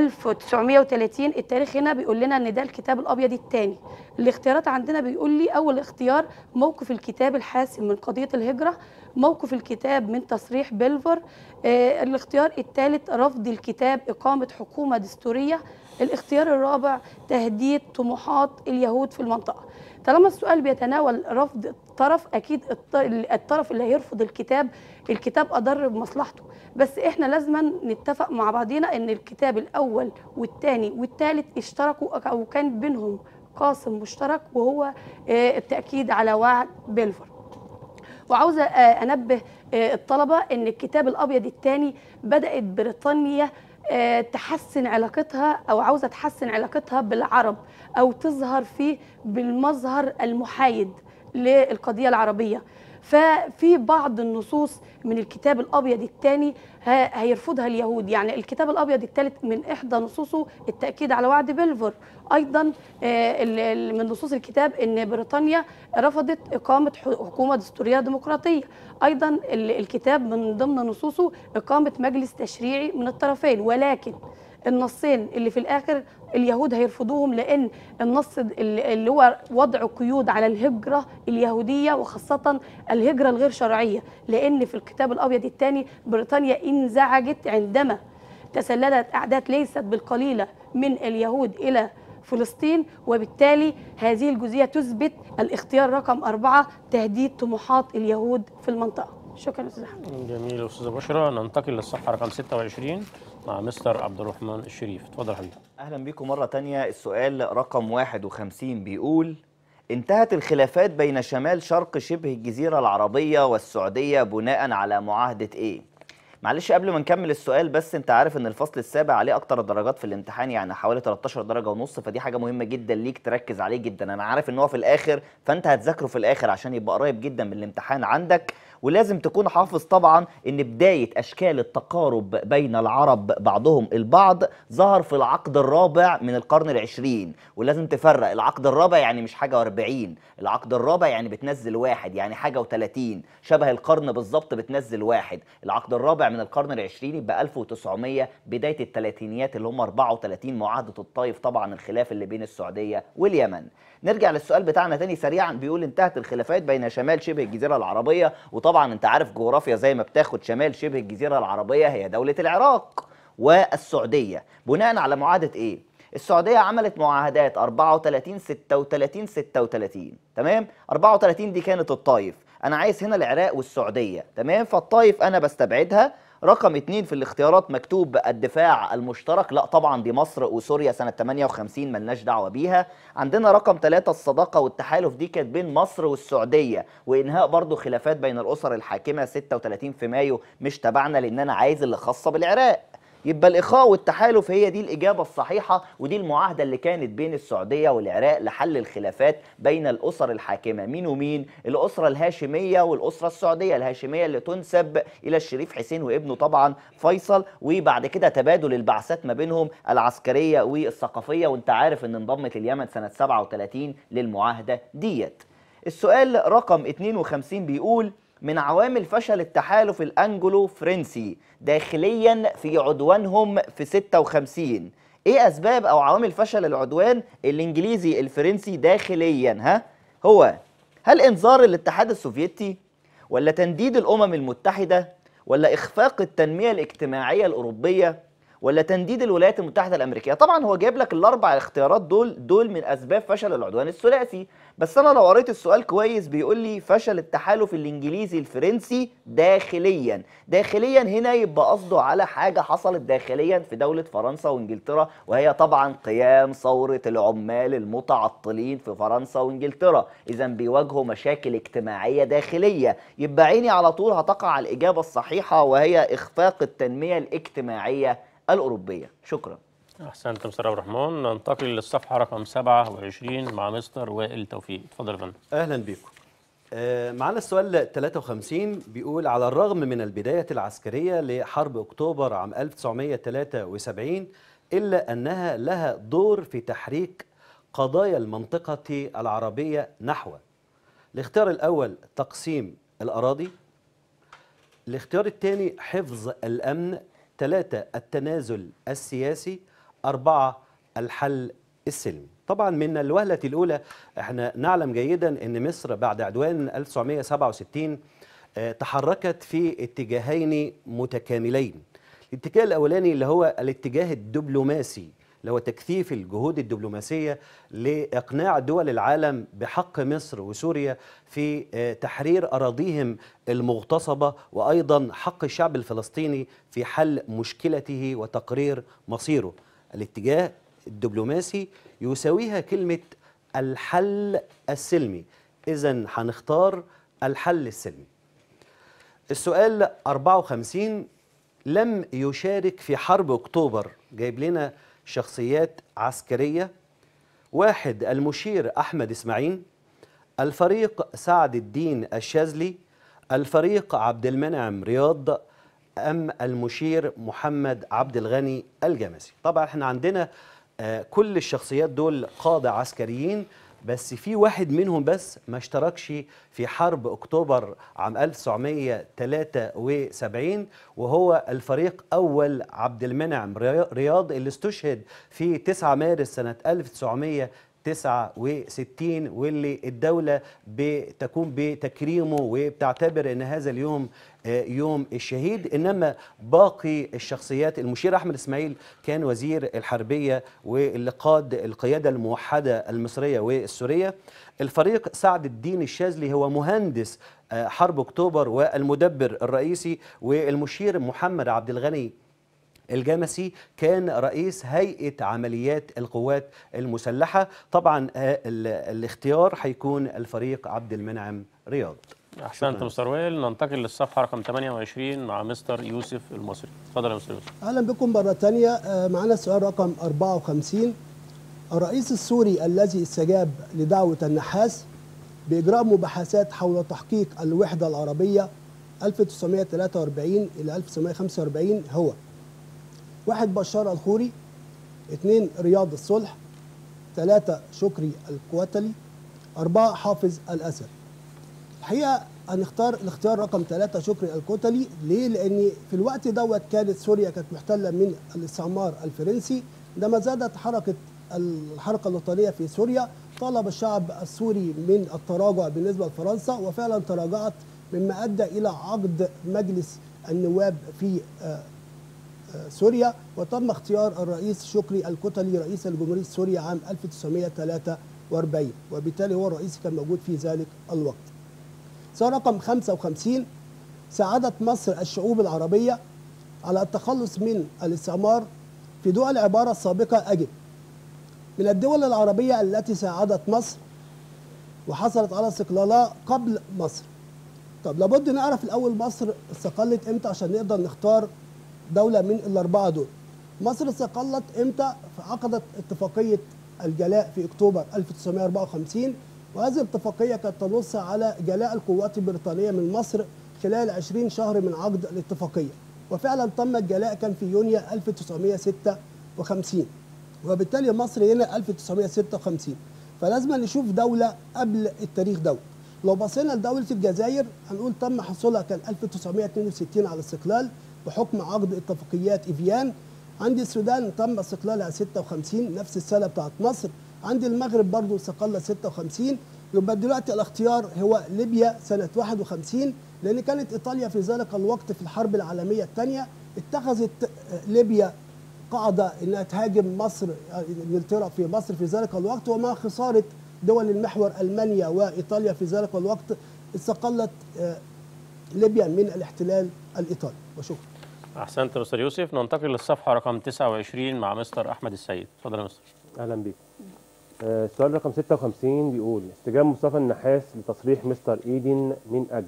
1930. التاريخ هنا بيقول لنا إن ده الكتاب الأبيض الثاني. الاختيارات عندنا بيقول لي: أول اختيار موقف الكتاب الحاسم من قضية الهجرة، موقف الكتاب من تصريح بلفور، الاختيار الثالث رفض الكتاب إقامة حكومة دستورية، الاختيار الرابع تهديد طموحات اليهود في المنطقة. طالما السؤال بيتناول رفض الطرف، أكيد الطرف اللي هيرفض الكتاب أضر بمصلحته، بس إحنا لازم نتفق مع بعضينا إن الكتاب الأول والثاني والثالث اشتركوا أو كان بينهم قاسم مشترك، وهو التأكيد على وعد بلفور. وعاوزة أنبه الطلبة إن الكتاب الأبيض الثاني بدأت بريطانيا تحسن علاقتها أو عاوزة تحسن علاقتها بالعرب، أو تظهر فيه بالمظهر المحايد للقضية العربية. ففي بعض النصوص من الكتاب الأبيض الثاني هيرفضها اليهود، يعني الكتاب الأبيض الثالث من إحدى نصوصه التأكيد على وعد بلفور. أيضا من نصوص الكتاب أن بريطانيا رفضت إقامة حكومة دستورية ديمقراطية. أيضا الكتاب من ضمن نصوصه إقامة مجلس تشريعي من الطرفين، ولكن النصين اللي في الآخر اليهود هيرفضوهم، لأن النص اللي هو وضع قيود على الهجرة اليهودية، وخاصة الهجرة الغير شرعية، لأن في الكتاب الأبيض الثاني بريطانيا انزعجت عندما تسللت أعداد ليست بالقليلة من اليهود إلى فلسطين، وبالتالي هذه الجزئية تثبت الاختيار رقم 4 تهديد طموحات اليهود في المنطقة. شكرا أستاذ أحمد. جميل أستاذة بشرى. ننتقل للصفحة رقم 26 مع مستر عبد الرحمن الشريف. اتفضل حبيبي. أهلا بكم مرة تانية. السؤال رقم 51 بيقول: انتهت الخلافات بين شمال شرق شبه الجزيرة العربية والسعودية بناء على معاهدة إيه؟ معلش قبل ما نكمل السؤال، بس انت عارف ان الفصل السابع عليه اكتر الدرجات في الامتحان، يعني حوالي 13 درجة ونص، فدي حاجة مهمة جدا ليك تركز عليه جدا. انا عارف ان هو في الاخر، فانت هتذاكره في الاخر عشان يبقى قريب جدا من الامتحان عندك. ولازم تكون حافظ طبعا ان بداية اشكال التقارب بين العرب بعضهم البعض ظهر في العقد الرابع من القرن العشرين. ولازم تفرق، العقد الرابع يعني مش حاجة و40، العقد الرابع يعني بتنزل واحد، يعني حاجة و30، شبه القرن بالظبط بتنزل واحد. العقد الرابع من القرن العشرين يبقى 1900، بداية الثلاثينيات اللي هم 34 معاهدة الطائف، طبعا الخلاف اللي بين السعودية واليمن. نرجع للسؤال بتاعنا تاني سريعا. بيقول: انتهت الخلافات بين شمال شبه الجزيرة العربية، وطبعا انت عارف جغرافيا زي ما بتاخد، شمال شبه الجزيرة العربية هي دولة العراق. والسعودية. بناء على معاهدة إيه؟ السعودية عملت معاهدات 34 36 36. تمام؟ 34 دي كانت الطائف، أنا عايز هنا العراق والسعودية. تمام؟ فالطائف أنا بستبعدها. رقم 2 في الاختيارات مكتوب الدفاع المشترك، لا طبعا دي مصر وسوريا سنة 58 ملناش دعوة بيها. عندنا رقم 3 الصداقة والتحالف، دي كانت بين مصر والسعودية، وإنهاء برضو خلافات بين الأسر الحاكمة 36 في مايو مش تبعنا لأن أنا عايز اللي خاصة بالعراق. يبقى الإخاء والتحالف هي دي الإجابة الصحيحة، ودي المعاهدة اللي كانت بين السعودية والعراق لحل الخلافات بين الأسر الحاكمة. مين ومين؟ الأسرة الهاشمية والأسرة السعودية. الهاشمية اللي تنسب إلى الشريف حسين وابنه طبعا فيصل، وبعد كده تبادل البعثات ما بينهم العسكرية والثقافية، وانت عارف ان انضمت اليمن سنة 37 للمعاهدة ديت. السؤال رقم 52 بيقول: من عوامل فشل التحالف الأنجلو فرنسي داخليا في عدوانهم في 56، ايه اسباب او عوامل فشل العدوان الانجليزي الفرنسي داخليا؟ هل انذار الاتحاد السوفيتي، ولا تنديد الامم المتحدة، ولا اخفاق التنمية الاجتماعية الاوروبية، ولا تنديد الولايات المتحدة الامريكية؟ طبعا هو جايب لك الاربع اختيارات دول من اسباب فشل العدوان الثلاثي، بس انا لو قريت السؤال كويس بيقول لي فشل التحالف الانجليزي الفرنسي داخليا. داخليا هنا يبقى قصده على حاجه حصلت داخليا في دوله فرنسا وانجلترا، وهي طبعا قيام ثوره العمال المتعطلين في فرنسا وانجلترا. اذا بيواجهوا مشاكل اجتماعيه داخليه، يبقى عيني على طول هتقع على الاجابه الصحيحه وهي اخفاق التنميه الاجتماعيه الاوروبيه. شكرا. احسنت مستر عبد الرحمن. ننتقل للصفحه رقم 27 مع مستر وائل توفيق. اتفضل يا فندم. اهلا بكم. معنا السؤال 53 بيقول: على الرغم من البداية العسكرية لحرب أكتوبر عام 1973 إلا أنها لها دور في تحريك قضايا المنطقة العربية نحو. الاختيار الأول تقسيم الأراضي، الاختيار الثاني حفظ الأمن، 3 التنازل السياسي، 4 الحل السلمي. طبعا من الوهلة الأولى احنا نعلم جيدا أن مصر بعد عدوان 1967 تحركت في اتجاهين متكاملين. الاتجاه الأولاني اللي هو الاتجاه الدبلوماسي، اللي هو تكثيف الجهود الدبلوماسية لإقناع دول العالم بحق مصر وسوريا في تحرير أراضيهم المغتصبة، وأيضا حق الشعب الفلسطيني في حل مشكلته وتقرير مصيره. الاتجاه الدبلوماسي يساويها كلمة الحل السلمي، إذن هنختار الحل السلمي. السؤال 54: لم يشارك في حرب أكتوبر، جايب لنا شخصيات عسكرية: 1 المشير أحمد إسماعيل، الفريق سعد الدين الشاذلي، الفريق عبد المنعم رياض، أم المشير محمد عبد الغني الجمسي. طبعا احنا عندنا كل الشخصيات دول قادة عسكريين، بس في واحد منهم بس ما اشتركش في حرب أكتوبر عام 1973، وهو الفريق أول عبد المنعم رياض اللي استشهد في 9 مارس سنة 1969، واللي الدولة بتقوم بتكريمه وبتعتبر أن هذا اليوم يوم الشهيد. إنما باقي الشخصيات، المشير أحمد إسماعيل كان وزير الحربية واللي قاد القيادة الموحدة المصرية والسورية. الفريق سعد الدين الشاذلي هو مهندس حرب أكتوبر والمدبر الرئيسي، والمشير محمد عبد الغني الجمسي كان رئيس هيئة عمليات القوات المسلحة. طبعا الاختيار هيكون الفريق عبد المنعم رياض. احسنت مستر وائل. ننتقل للصفحه رقم 28 مع مستر يوسف المصري. اتفضل يا مستر يوسف. اهلا بكم مره ثانيه. معنا السؤال رقم 54: الرئيس السوري الذي استجاب لدعوه النحاس باجراء مباحثات حول تحقيق الوحده العربيه 1943 الى 1945 هو: 1 بشار الخوري، 2 رياض الصلح، 3 شكري الكواتلي، 4 حافظ الأسد. الحقيقة هنختار الاختيار رقم 3 شكري الكواتلي. ليه؟ لأن في الوقت دوت كانت سوريا كانت محتلة من الاستعمار الفرنسي. عندما زادت الحركة الوطنية في سوريا طلب الشعب السوري من التراجع بالنسبة لفرنسا، وفعلا تراجعت، مما أدى إلى عقد مجلس النواب في سوريا، وتم اختيار الرئيس شكري الكتلي رئيسا لجمهورية سوريا عام 1943، وبالتالي هو الرئيس كان موجود في ذلك الوقت. سؤال رقم 55: ساعدت مصر الشعوب العربية على التخلص من الاستعمار؟ في ضوء العبارة السابقة أجب. من الدول العربية التي ساعدت مصر وحصلت على استقلالها قبل مصر. طب لابد نعرف الأول مصر استقلت إمتى عشان نقدر نختار دولة من الأربعة دول. مصر استقلت إمتى؟ فعقدت اتفاقية الجلاء في أكتوبر 1954، وهذه الاتفاقية كانت تنص على جلاء القوات البريطانية من مصر خلال 20 شهر من عقد الاتفاقية، وفعلا تم الجلاء كان في يونيو 1956، وبالتالي مصر هنا 1956. فلازم نشوف دولة قبل التاريخ دوت. لو بصينا لدولة الجزائر هنقول تم حصولها كان 1962 على الاستقلال بحكم عقد اتفاقيات إيفيان. عندي السودان تم استقلالها 56 نفس السنة بتاعت مصر. عندي المغرب برضو استقلت 56. يبقى دلوقتي الاختيار هو ليبيا سنة 51، لأن كانت إيطاليا في ذلك الوقت في الحرب العالمية الثانية اتخذت ليبيا قاعدة إنها تهاجم مصر إنجلترا في مصر في ذلك الوقت، ومع خسارة دول المحور ألمانيا وإيطاليا في ذلك الوقت استقلت ليبيا من الاحتلال الإيطالي. وشكرا. احسنت يا مستر يوسف. ننتقل للصفحه رقم 29 مع مستر احمد السيد. اتفضل يا مستر. اهلا بيك. السؤال رقم 56 بيقول: استجاب مصطفى النحاس لتصريح مستر ايدن من اجل: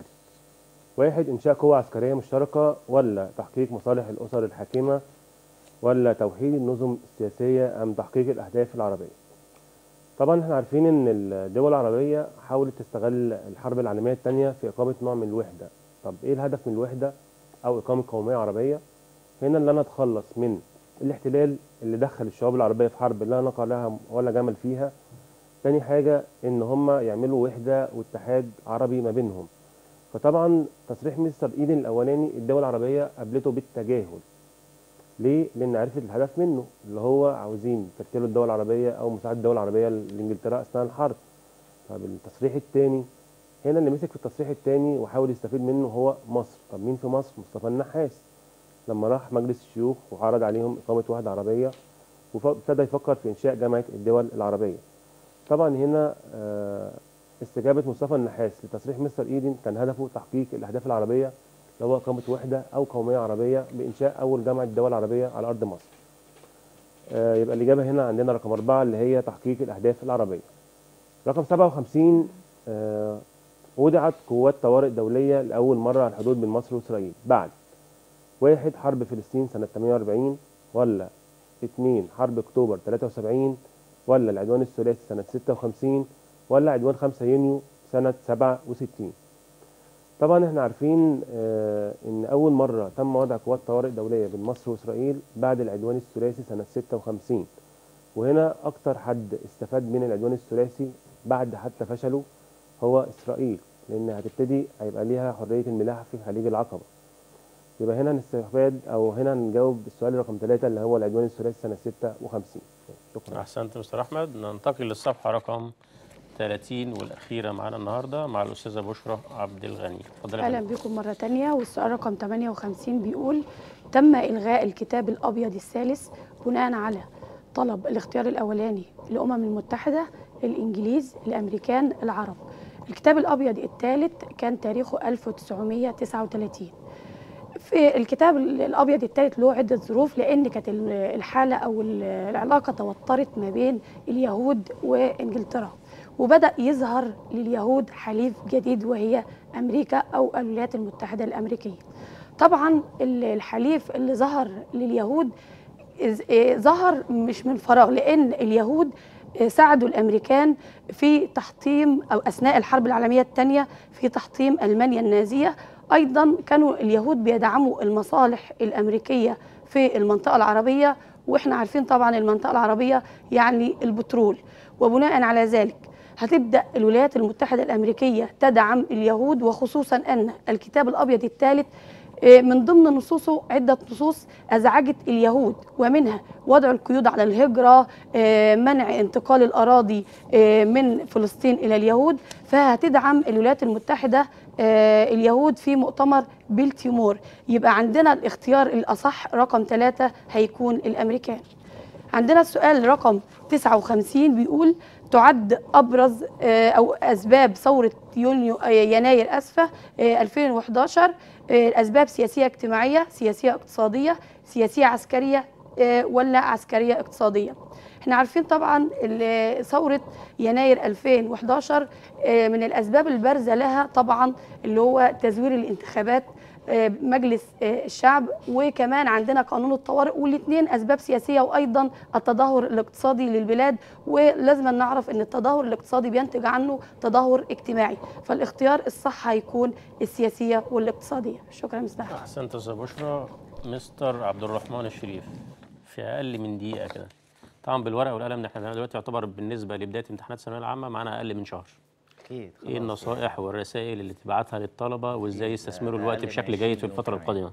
1. انشاء قوة عسكرية مشتركة، ولا تحقيق مصالح الاسر الحاكمة، ولا توحيد النظم السياسية، ام تحقيق الاهداف العربية؟ طبعا احنا عارفين ان الدول العربية حاولت تستغل الحرب العالمية الثانية في اقامة نوع من الوحدة. طب ايه الهدف من الوحدة او اقامة قومية عربية؟ هنا اللي انا اتخلص من الاحتلال اللي دخل الشعوب العربية في حرب لا نقع لها ولا جمل فيها. تاني حاجة ان هم يعملوا وحدة واتحاد عربي ما بينهم. فطبعا تصريح مستر ايدن الاولاني الدول العربية قابلته بالتجاهل. ليه؟ لان عرفت الهدف منه اللي هو عاوزين يشكلوا الدول العربية او مساعدة الدول العربية لانجلترا اثناء الحرب. طب التصريح الثاني هنا اللي مسك في التصريح الثاني وحاول يستفيد منه هو مصر. طب مين في مصر؟ مصطفى النحاس لما راح مجلس الشيوخ وعرض عليهم إقامة وحدة عربية وابتدى يفكر في إنشاء جامعة الدول العربية. طبعا هنا استجابة مصطفى النحاس لتصريح مستر إيدن كان هدفه تحقيق الأهداف العربية اللي هو إقامة وحدة أو قومية عربية بإنشاء أول جامعة الدول العربية على أرض مصر. يبقى الإجابة هنا عندنا رقم 4 اللي هي تحقيق الأهداف العربية. رقم 57 وضعت قوات طوارئ دولية لأول مرة على الحدود بين مصر وإسرائيل بعد: 1. حرب فلسطين سنة 48، ولا 2. حرب أكتوبر 73، ولا العدوان الثلاثي سنة 56، ولا عدوان 5 يونيو سنة 67. طبعا احنا عارفين ان أول مرة تم وضع قوات طوارئ دولية بين مصر وإسرائيل بعد العدوان الثلاثي سنة 56. وهنا أكتر حد استفاد من العدوان الثلاثي بعد حتى فشله هو إسرائيل، لأن هيبقى ليها حرية الملاحة في خليج العقبة. يبقى هنا نستفاد او هنا نجاوب السؤال رقم 3 اللي هو العدوان الثلاثي سنه 56. شكرا. احسنت مستر احمد. ننتقل للصفحه رقم 30 والاخيره معانا النهارده مع الاستاذه بشرى عبد الغني. اتفضلي. اهلا بكم مره ثانيه. والسؤال رقم 58 بيقول: تم الغاء الكتاب الابيض الثالث بناء على طلب الاختيار الاولاني الامم المتحده، الانجليز، الامريكان، العرب. الكتاب الابيض الثالث كان تاريخه 1939. في الكتاب الابيض الثالث له عده ظروف، لان كانت الحاله او العلاقه توترت ما بين اليهود وانجلترا، وبدا يظهر لليهود حليف جديد وهي امريكا او الولايات المتحده الامريكيه. طبعا الحليف اللي ظهر لليهود ظهر مش من فراغ، لان اليهود ساعدوا الامريكان في تحطيم او اثناء الحرب العالميه الثانيه في تحطيم المانيا النازيه. ايضا كانوا اليهود بيدعموا المصالح الامريكيه في المنطقه العربيه، واحنا عارفين طبعا المنطقه العربيه يعني البترول، وبناء على ذلك هتبدا الولايات المتحده الامريكيه تدعم اليهود، وخصوصا ان الكتاب الابيض الثالث من ضمن نصوصه عدة نصوص أزعجت اليهود، ومنها وضع القيود على الهجرة، منع انتقال الأراضي من فلسطين إلى اليهود. فهتدعم الولايات المتحدة اليهود في مؤتمر بلتيمور. يبقى عندنا الاختيار الأصح رقم 3 هيكون الأمريكان. عندنا السؤال رقم 59 بيقول تعد أبرز أو أسباب ثورة يناير 2011 الأسباب سياسية اجتماعية، سياسية اقتصادية، سياسية عسكرية ولا عسكرية اقتصادية؟ احنا عارفين طبعا ثورة يناير 2011 من الأسباب البارزة لها طبعا اللي هو تزوير الانتخابات مجلس الشعب، وكمان عندنا قانون الطوارئ، والاثنين أسباب سياسية، وأيضا التدهور الاقتصادي للبلاد، ولازم نعرف أن التدهور الاقتصادي بينتج عنه تدهور اجتماعي، فالاختيار الصح هيكون السياسية والاقتصادية. شكرا مستر. أحسنت يا بشرى. مستر عبد الرحمن الشريف، في أقل من دقيقة كده، طبعا بالورقة والقلم اللي احنا دلوقتي يعتبر بالنسبة لبداية امتحانات الثانوية العامة معانا أقل من شهر. اكيد. ايه النصائح والرسائل اللي تبعتها للطلبه وازاي يستثمروا الوقت بشكل جيد في الفتره القادمه؟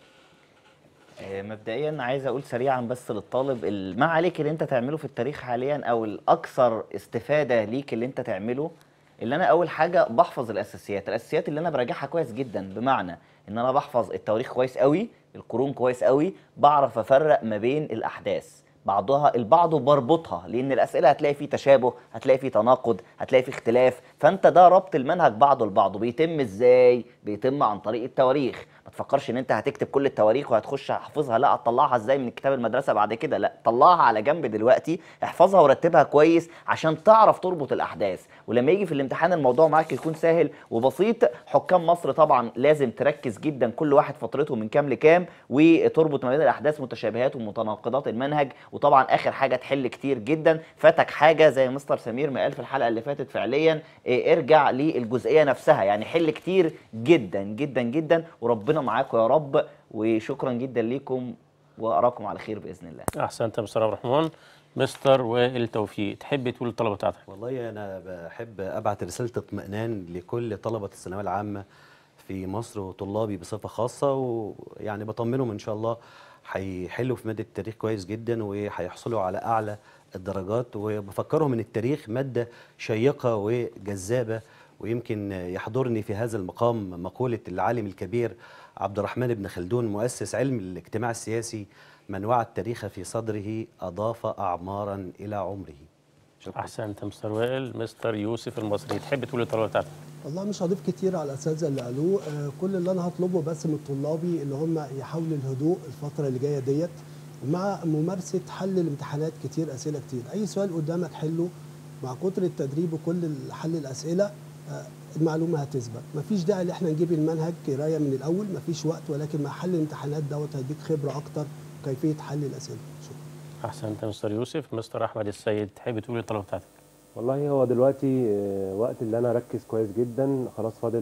مبدئيا عايز اقول سريعا بس للطالب ما عليك اللي انت تعمله في التاريخ حاليا او الاكثر استفاده ليك اللي انت تعمله، اللي انا اول حاجه بحفظ الاساسيات اللي انا براجعها كويس جدا، بمعنى ان انا بحفظ التواريخ كويس قوي، القرون كويس قوي، بعرف افرق ما بين الاحداث بعضها البعض وبربطها، لان الاسئله هتلاقي فيه تشابه، هتلاقي فيه تناقض، هتلاقي فيه اختلاف، فانت ده ربط المنهج بعضه لبعضه بيتم ازاي؟ بيتم عن طريق التواريخ. ما تفكرش ان انت هتكتب كل التواريخ وهتخش حافظها، لا، هتطلعها ازاي من كتاب المدرسه بعد كده؟ لا، طلعها على جنب دلوقتي، احفظها ورتبها كويس عشان تعرف تربط الاحداث، ولما يجي في الامتحان الموضوع معاك يكون سهل وبسيط. حكام مصر طبعا لازم تركز جدا، كل واحد فترته من كام لكام، وتربط ما بين الاحداث متشابهات ومتناقضات المنهج. وطبعا اخر حاجه تحل كتير جدا، فاتك حاجه زي مستر سمير ما قال في الحلقه اللي فاتت فعليا، ارجع للجزئيه نفسها، يعني حل كتير جدا جدا جدا، وربنا معاكم يا رب، وشكرا جدا ليكم واراكم على خير باذن الله. احسنت يا مستر عبد الرحمن. مستر وائل توفيق، تحب تقول للطلبه بتاعتك؟ والله أنا بحب أبعت رسالة اطمئنان لكل طلبة الثانوية العامة في مصر وطلابي بصفة خاصة، ويعني بطمنهم إن شاء الله هيحلوا في مادة التاريخ كويس جدا وهيحصلوا على أعلى الدرجات، وبفكرهم إن التاريخ مادة شيقة وجذابة. ويمكن يحضرني في هذا المقام مقولة العالم الكبير عبد الرحمن بن خلدون مؤسس علم الاجتماع السياسي: من وعى التاريخ في صدره أضاف أعمارا إلى عمره. شكرا. احسنت يا مستر وائل. مستر يوسف المصري، تحب تقول للطلبه بتاعتك؟ والله مش هضيف كتير على الاساتذه اللي قالوه، كل اللي انا هطلبه بس من طلابي اللي هم يحاولوا الهدوء الفتره اللي جايه ديت، مع ممارسه حل الامتحانات كتير، اسئله كتير، اي سؤال قدامك حله، مع كتر التدريب وكل حل الاسئله المعلومه هتثبت. مفيش داعي ان احنا نجيب المنهج قرايه من الاول، مفيش وقت، ولكن مع حل الامتحانات دوت هيديك خبره اكتر وكيفيه حل الاسئله. شكرا. احسنت يا مستر يوسف. مستر احمد السيد، تحب تقول للطلبه بتاعتك؟ والله هو دلوقتي وقت اللي انا اركز كويس جدا، خلاص فاضل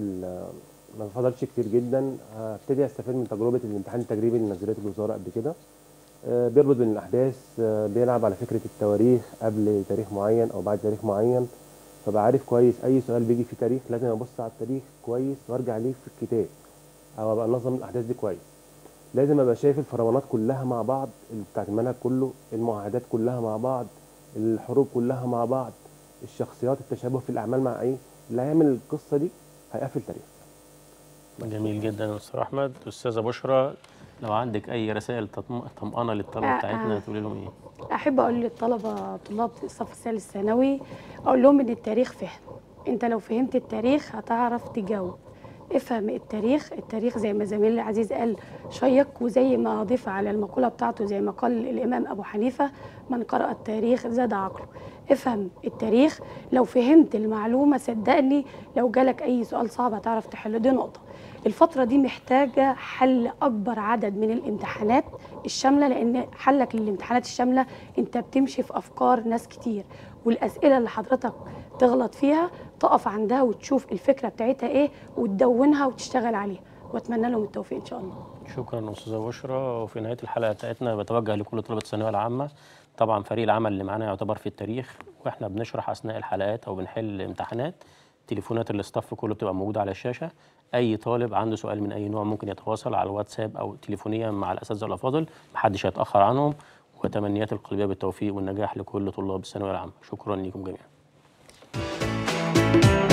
ما فاضلش كتير جدا، هبتدي استفيد من تجربه الامتحان التجريبي اللي نزلته الوزاره قبل كده. بيربط بين الاحداث، بيلعب على فكره التواريخ قبل تاريخ معين او بعد تاريخ معين، فبقى عارف كويس اي سؤال بيجي فيه تاريخ لازم ابص على التاريخ كويس وارجع ليه في الكتاب، او ابقى انظم الاحداث دي كويس. لازم ابقى شايف الفرمانات كلها مع بعض بتاعت المنهج كله، المعاهدات كلها مع بعض، الحروب كلها مع بعض، الشخصيات، التشابه في الاعمال مع ايه، اللي هيعمل القصه دي هيقفل تاريخ. جميل جدا يا مستر احمد. استاذه بشرى، لو عندك اي رسائل طمأنه للطلبه بتاعتنا تقولي لهم ايه؟ احب اقول للطلبه طلاب الصف الثالث ثانوي، اقول لهم ان التاريخ فهم. انت لو فهمت التاريخ هتعرف تجاوب. افهم التاريخ زي ما زميلي العزيز قال شيق، وزي ما اضيف على المقوله بتاعته زي ما قال الامام ابو حنيفه: من قرأ التاريخ زاد عقله. افهم التاريخ، لو فهمت المعلومه صدقني لو جالك اي سؤال صعب هتعرف تحله. دي نقطه. الفتره دي محتاجه حل اكبر عدد من الامتحانات الشامله، لان حلك للامتحانات الشامله انت بتمشي في افكار ناس كتير، والاسئله اللي حضرتك تغلط فيها تقف عندها وتشوف الفكره بتاعتها ايه وتدونها وتشتغل عليها، واتمنى لهم التوفيق ان شاء الله. شكرا استاذه بشرى. وفي نهايه الحلقه بتاعتنا بتوجه لكل طلبه الثانويه العامه، طبعا فريق العمل اللي معانا يعتبر في التاريخ، واحنا بنشرح اثناء الحلقات او بنحل امتحانات، تليفونات الاستاف كله بتبقى موجوده على الشاشه. اي طالب عنده سؤال من اي نوع ممكن يتواصل على الواتساب او تليفونيا مع الاساتذه الافاضل، محدش هيتاخر عنهم. وتمنيات القلبيه بالتوفيق والنجاح لكل طلاب الثانويه العامه. شكرا لكم جميعا.